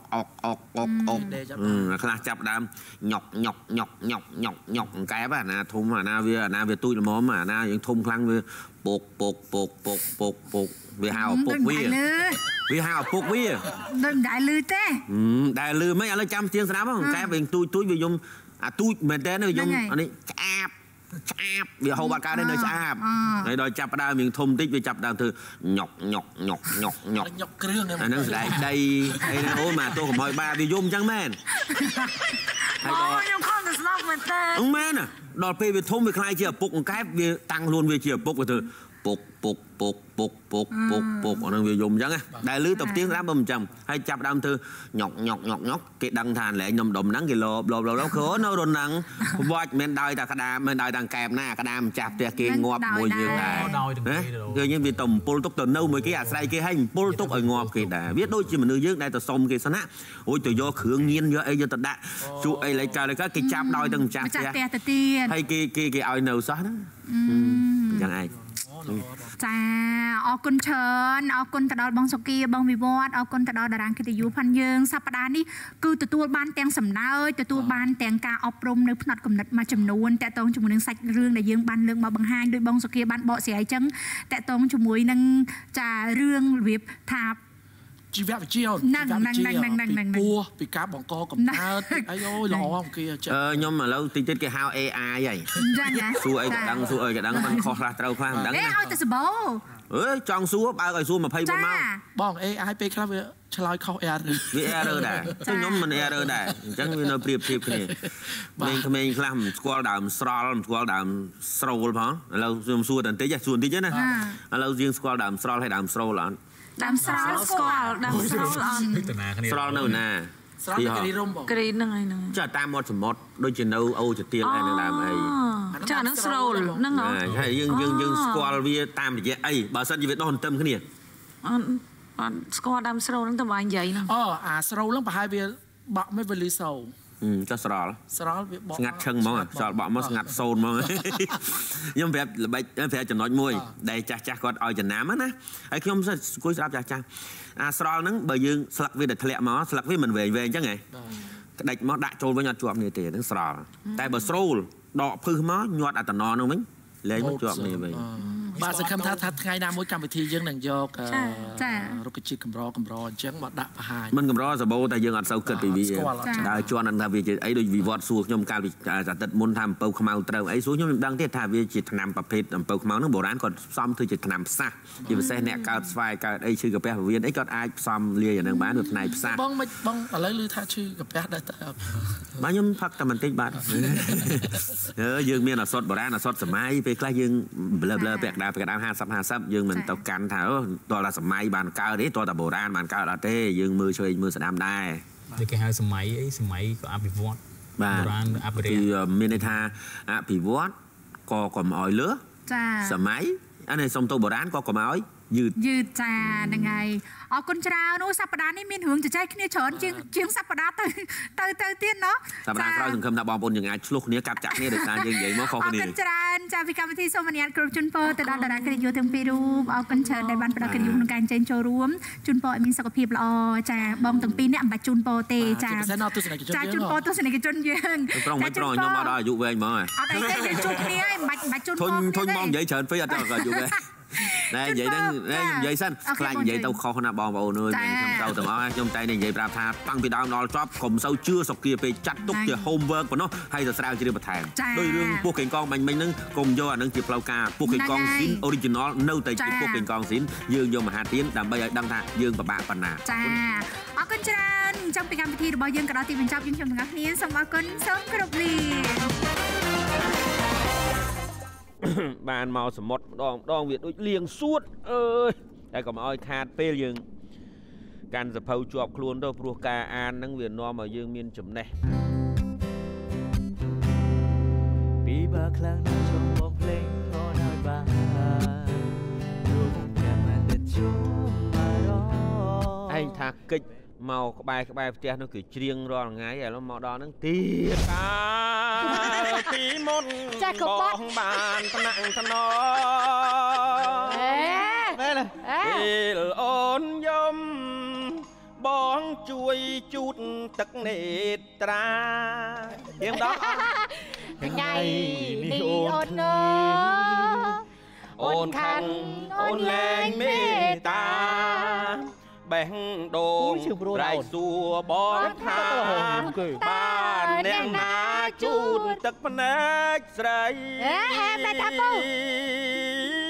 ខ្លះចាប់ដើមញក់កែបអាណាធំអាណាវាទូចល្មមអាណាយើងធំខ្លាំងវាពុកវាហៅពុកវាហៅពុកវាមិនដែលលឺទេដែលលឺមិនឥឡូវចាំទៀងស្ដាប់ហ្នឹងកែបវិញទូចវាយំអាទូចមែនតើវាយំអានេះឆ្អាបវាហូបបាត់កើតនៅឆ្អាបហើយដល់ចាប់ដើមមានធំតិចវាចាប់ដើមធ្វើញក់គ្រឿងអាហ្នឹងស្ដែកដីអីណាអូនមកទោះកុំឲ្យបាវាយំអញ្ចឹងមែនហើយដល់ខ្ញុំខំទៅស្លាប់មែនតើមែនដល់ពេលវាធំវាខ្លាយជាឪពុកអង្កែបវាតាំងខ្លួនវាជាឪពុកវាធ្វើពុកអានឹងវាយំអញ្ចឹងដែលលឺទៅទៀងស្ដាប់មិនអញ្ចឹងហើយចាប់ដើមធ្វើញក់គេដឹងថាលែងនំដុំហ្នឹងគេលបគ្រូនៅរុនហ្នឹងវាច់មិនដោយតែក្តាមមិនដោយតែកែបណាក្តាមម្ចាស់ផ្ទះគេងាប់មួយយើងដែរឃើញវាទៅអំពុលទុកទៅនៅមួយគេអាស្រ័យគេឲ្យអំពុលទុកឲ្យងាប់គេដែរវាដូចជាមនុស្សយើងដែលទៅសុំគេសិនណាអូយទៅយកគ្រឿងញៀនយកអីយកទៅដាក់ជក់អីលេខកើតគេចាប់ដោយទៅម្ចាស់ផ្ទះទៅទៀតហើយគេឲ្យនៅសោះហ្នឹងអញ្ចឹងឯងចាអរគុណច្រើនអរគុណទៅដល់បងសុគាបងវិវត្តអរគុណទៅដល់តារាងកិត្តិយសផាន់យើងសប្តាហ៍នេះគឺទទួលបានទាំងសំណើចទទួលបានទាំងការអប់រំនៅផ្នែកគំនិតមួយចំនួនតាក់ទងជាមួយនឹងសាច់រឿងដែលយើងបានលើកមកបង្ហាញដោយបងសុគាបានបកស្រាយអញ្ចឹងតាក់ទងជាមួយនឹងចារឿងរបៀបថាជីវវិទ្យាពោះពីការបង្កកំណើតអីអូយល្អអង្គាខ្ញុំឥឡូវតិចទៀតគេហៅ AI ហើយសួរអីក៏ដឹងមិនខុសខ្លះត្រូវខ្លះមិនដឹងណាឲ្យតែសបោចង់សួរបើឲ្យសួរ24ម៉ោងបង AI ពេលខ្លះវាឆ្លើយខុស error វា error ដែរខ្ញុំមិន error ដែរអញ្ចឹងវានៅប្រៀបធៀបគ្នាក្មេងខ្លះមិនស្គាល់ដើមស្រល់មិនស្គាល់ដើមស្រូលផងឥឡូវខ្ញុំសួរតែបន្តិចណាឥឡូវយើងស្គាល់ដើមស្រល់ហើយដើមស្រូលអត់ដើមស្រល់ស្គាល់ដើមស្រល់អត់ស្រល់នៅណាស្រល់គ្រីរុំបងគ្រីហ្នឹងហើយហ្នឹងចាតាមមាត់សមុទ្រដូចជានៅអូចទៀលឯនឹងដើមអីចាហ្នឹងស្រលហ្នឹងហើយយើងស្គាល់វាតាមរយៈអីបើសិនជាវាដោះហន្ទឹមគ្នាអត់ស្គាល់ដើមស្រលហ្នឹងទៅវានិយាយហ្នឹងអាស្រលហ្នឹងប្រហែលវាបក់មិនវលីសូចុះស្រល់វាបកស្ងាត់ឈឹងហ្មងស្រល់បក់មកស្ងាត់សូនហ្មងខ្ញុំប្រាប់ល្បិចប្រាប់ចំណុចមួយដែលចាស់គាត់ឲ្យចំណាំណាហើយខ្ញុំគួយស្ដាប់ចាស់អាស្រល់ហ្នឹងបើយើងស្លឹកវាដែលធ្លាក់មកស្លឹកវាមិនវែងអញ្ចឹងហ៎ក្តិចមកដាក់ចូលវិញអត់ជាប់គ្នាទេហ្នឹងស្រល់តែបើស្រូលដកភឹសមកញាត់អាតំណហ្នឹងវិញលែងមកជាប់គ្នាវិញបាទសង្ឃឹមថាថ្ងៃណាមួយកម្មវិធីយើងនឹងយករុក្ខជាតិកម្រអញ្ចឹងមកដាក់បង្ហាញមិនកម្រសបោតែយើងអត់សូវគិតពីវាដើរជន់ថាវាជាអីដូចវិវត្តសួរខ្ញុំកាលពីអាទិត្យមុនថាអំពៅខ្មៅត្រូវអីសួរខ្ញុំមិនដឹងទេថាវាជាថ្នាំប្រភេទអំពៅខ្មៅហ្នឹងបុរាណគាត់ផ្សំធ្វើជាថ្នាំផ្សះជាពិសេសអ្នកកើតស្វាយកើតអីឈឺកាពះពោះវៀនអីគាត់អាចផ្សំលាយអាហ្នឹងបាននៅផ្នែកផ្សះបងឥឡូវឮថាឈឺកាពះដែរតើបាទខ្ញុំផឹកតែបន្តិចបាទយើងមានអសត់បុរាណអសត់សម័យពេលខ្លះយើងប្លើពាក់ដើម50យើងមិនទៅកាន់ថាតើសម័យបានកើតទេតើតាបុរាណបានកើតអត់ទេយើងមើលឆ្វេងមើលស្ដាំដែរតែគេហៅសម័យអីសម័យក៏អភិវឌ្ឍបុរាណអភិរក្សមានន័យថាអភិវឌ្ឍក៏កុំឲ្យលើចាសម័យអានេះសុំទៅបុរាណក៏កុំឲ្យយឺតចាហ្នឹងហើយអរគុណច្រើននោះសប្តាហ៍នេះមានរឿងចែកគ្នាច្រើនជាងសប្តាហ៍ទៅទៀតណោះសប្តាហ៍ក្រោយសង្ឃឹមថាបងប្អូនយើងអាចឆ្លោះគ្នាកាប់ចាក់គ្នាដោយសារយើងនិយាយមកខុសគ្នាអរគុណច្រើនចាពីកម្មវិធីសូមអនុញ្ញាតគ្រប់ជូនពរទៅដល់តារាកិត្តិយសទាំងពីររូបអរគុណច្រើនដែលបានផ្ដល់កិត្តិយសក្នុងការចេញចូលរួមជូនពរឲ្យមានសុខភាពល្អចាបងទាំងពីរនេះមិនបាច់ជូនពរទេចាជូនពរទស្សនិកជនយើងប្រងខ្ញុំអត់ដល់អាយុវែងហ្មងអត់អីទេយើងជួបគ្នាហើយមិនបាច់ជូនពរធុញមកនិយាយច្រើនពេកអត់ដល់អាយុវែងណែនិយាយហ្នឹងនិយាយសិនខ្លាចនិយាយទៅខុសណាបងប្អូនអើយខ្ញុំទៅទាំងអស់ខ្ញុំតែនិយាយប្រាប់ថាតាំងពីដើមដល់ចប់កុំសូវជឿសុគាពេកចាត់ទុកជា homework ប៉ុណ្ណោះហើយទៅស្រាវជ្រាវបន្ថែមដោយរឿងពោះកេងកងមិញហ្នឹងកុំយកអាហ្នឹងជាផ្លូវការពោះកេងកងស៊ីន original នៅតែជាពោះកេងកងស៊ីនយើងយកមហាធានដើម្បីឲ្យដឹងថាយើងពិបាកប៉ុណ្ណាចាអរគុណច្រើនចំពីកម្មវិធីរបស់យើងក៏ដល់ទីបញ្ចប់យើងខ្ញុំទាំងអស់គ្នាសូមអរគុណសូមគោរពលាបានមកសមុទ្រម្ដងវាដូចលៀងសួតអើយតែកុំឲ្យខាតពេលយើងកាន់សភៅជាប់ខ្លួនទៅព្រោះការអានហ្នឹងវានាំឲ្យយើងមានចំណេះពីបើខ្លាំងណាស់ចង់បងភ្លេងក៏ឲ្យបានព្រោះខ្ញុំមិនទៅជួបមករឯងថាកិច្ចមកក្បែរផ្ទះនោះគឺច្រៀងរាល់ថ្ងៃឥឡូវមកដល់ហ្នឹងទៀតកាលពីមុនបងបានថ្នាក់ថ្នពេលអូនយំបងជួយជូតទឹកនេត្រាយើងដល់ថ្ងៃនេះអូនអូនខាងអូនលែងមេត្តាបេះដូងរែកសួរបងថាបានអ្នកណាជូតទឹកភ្នែកស្រីហេតែថាពូ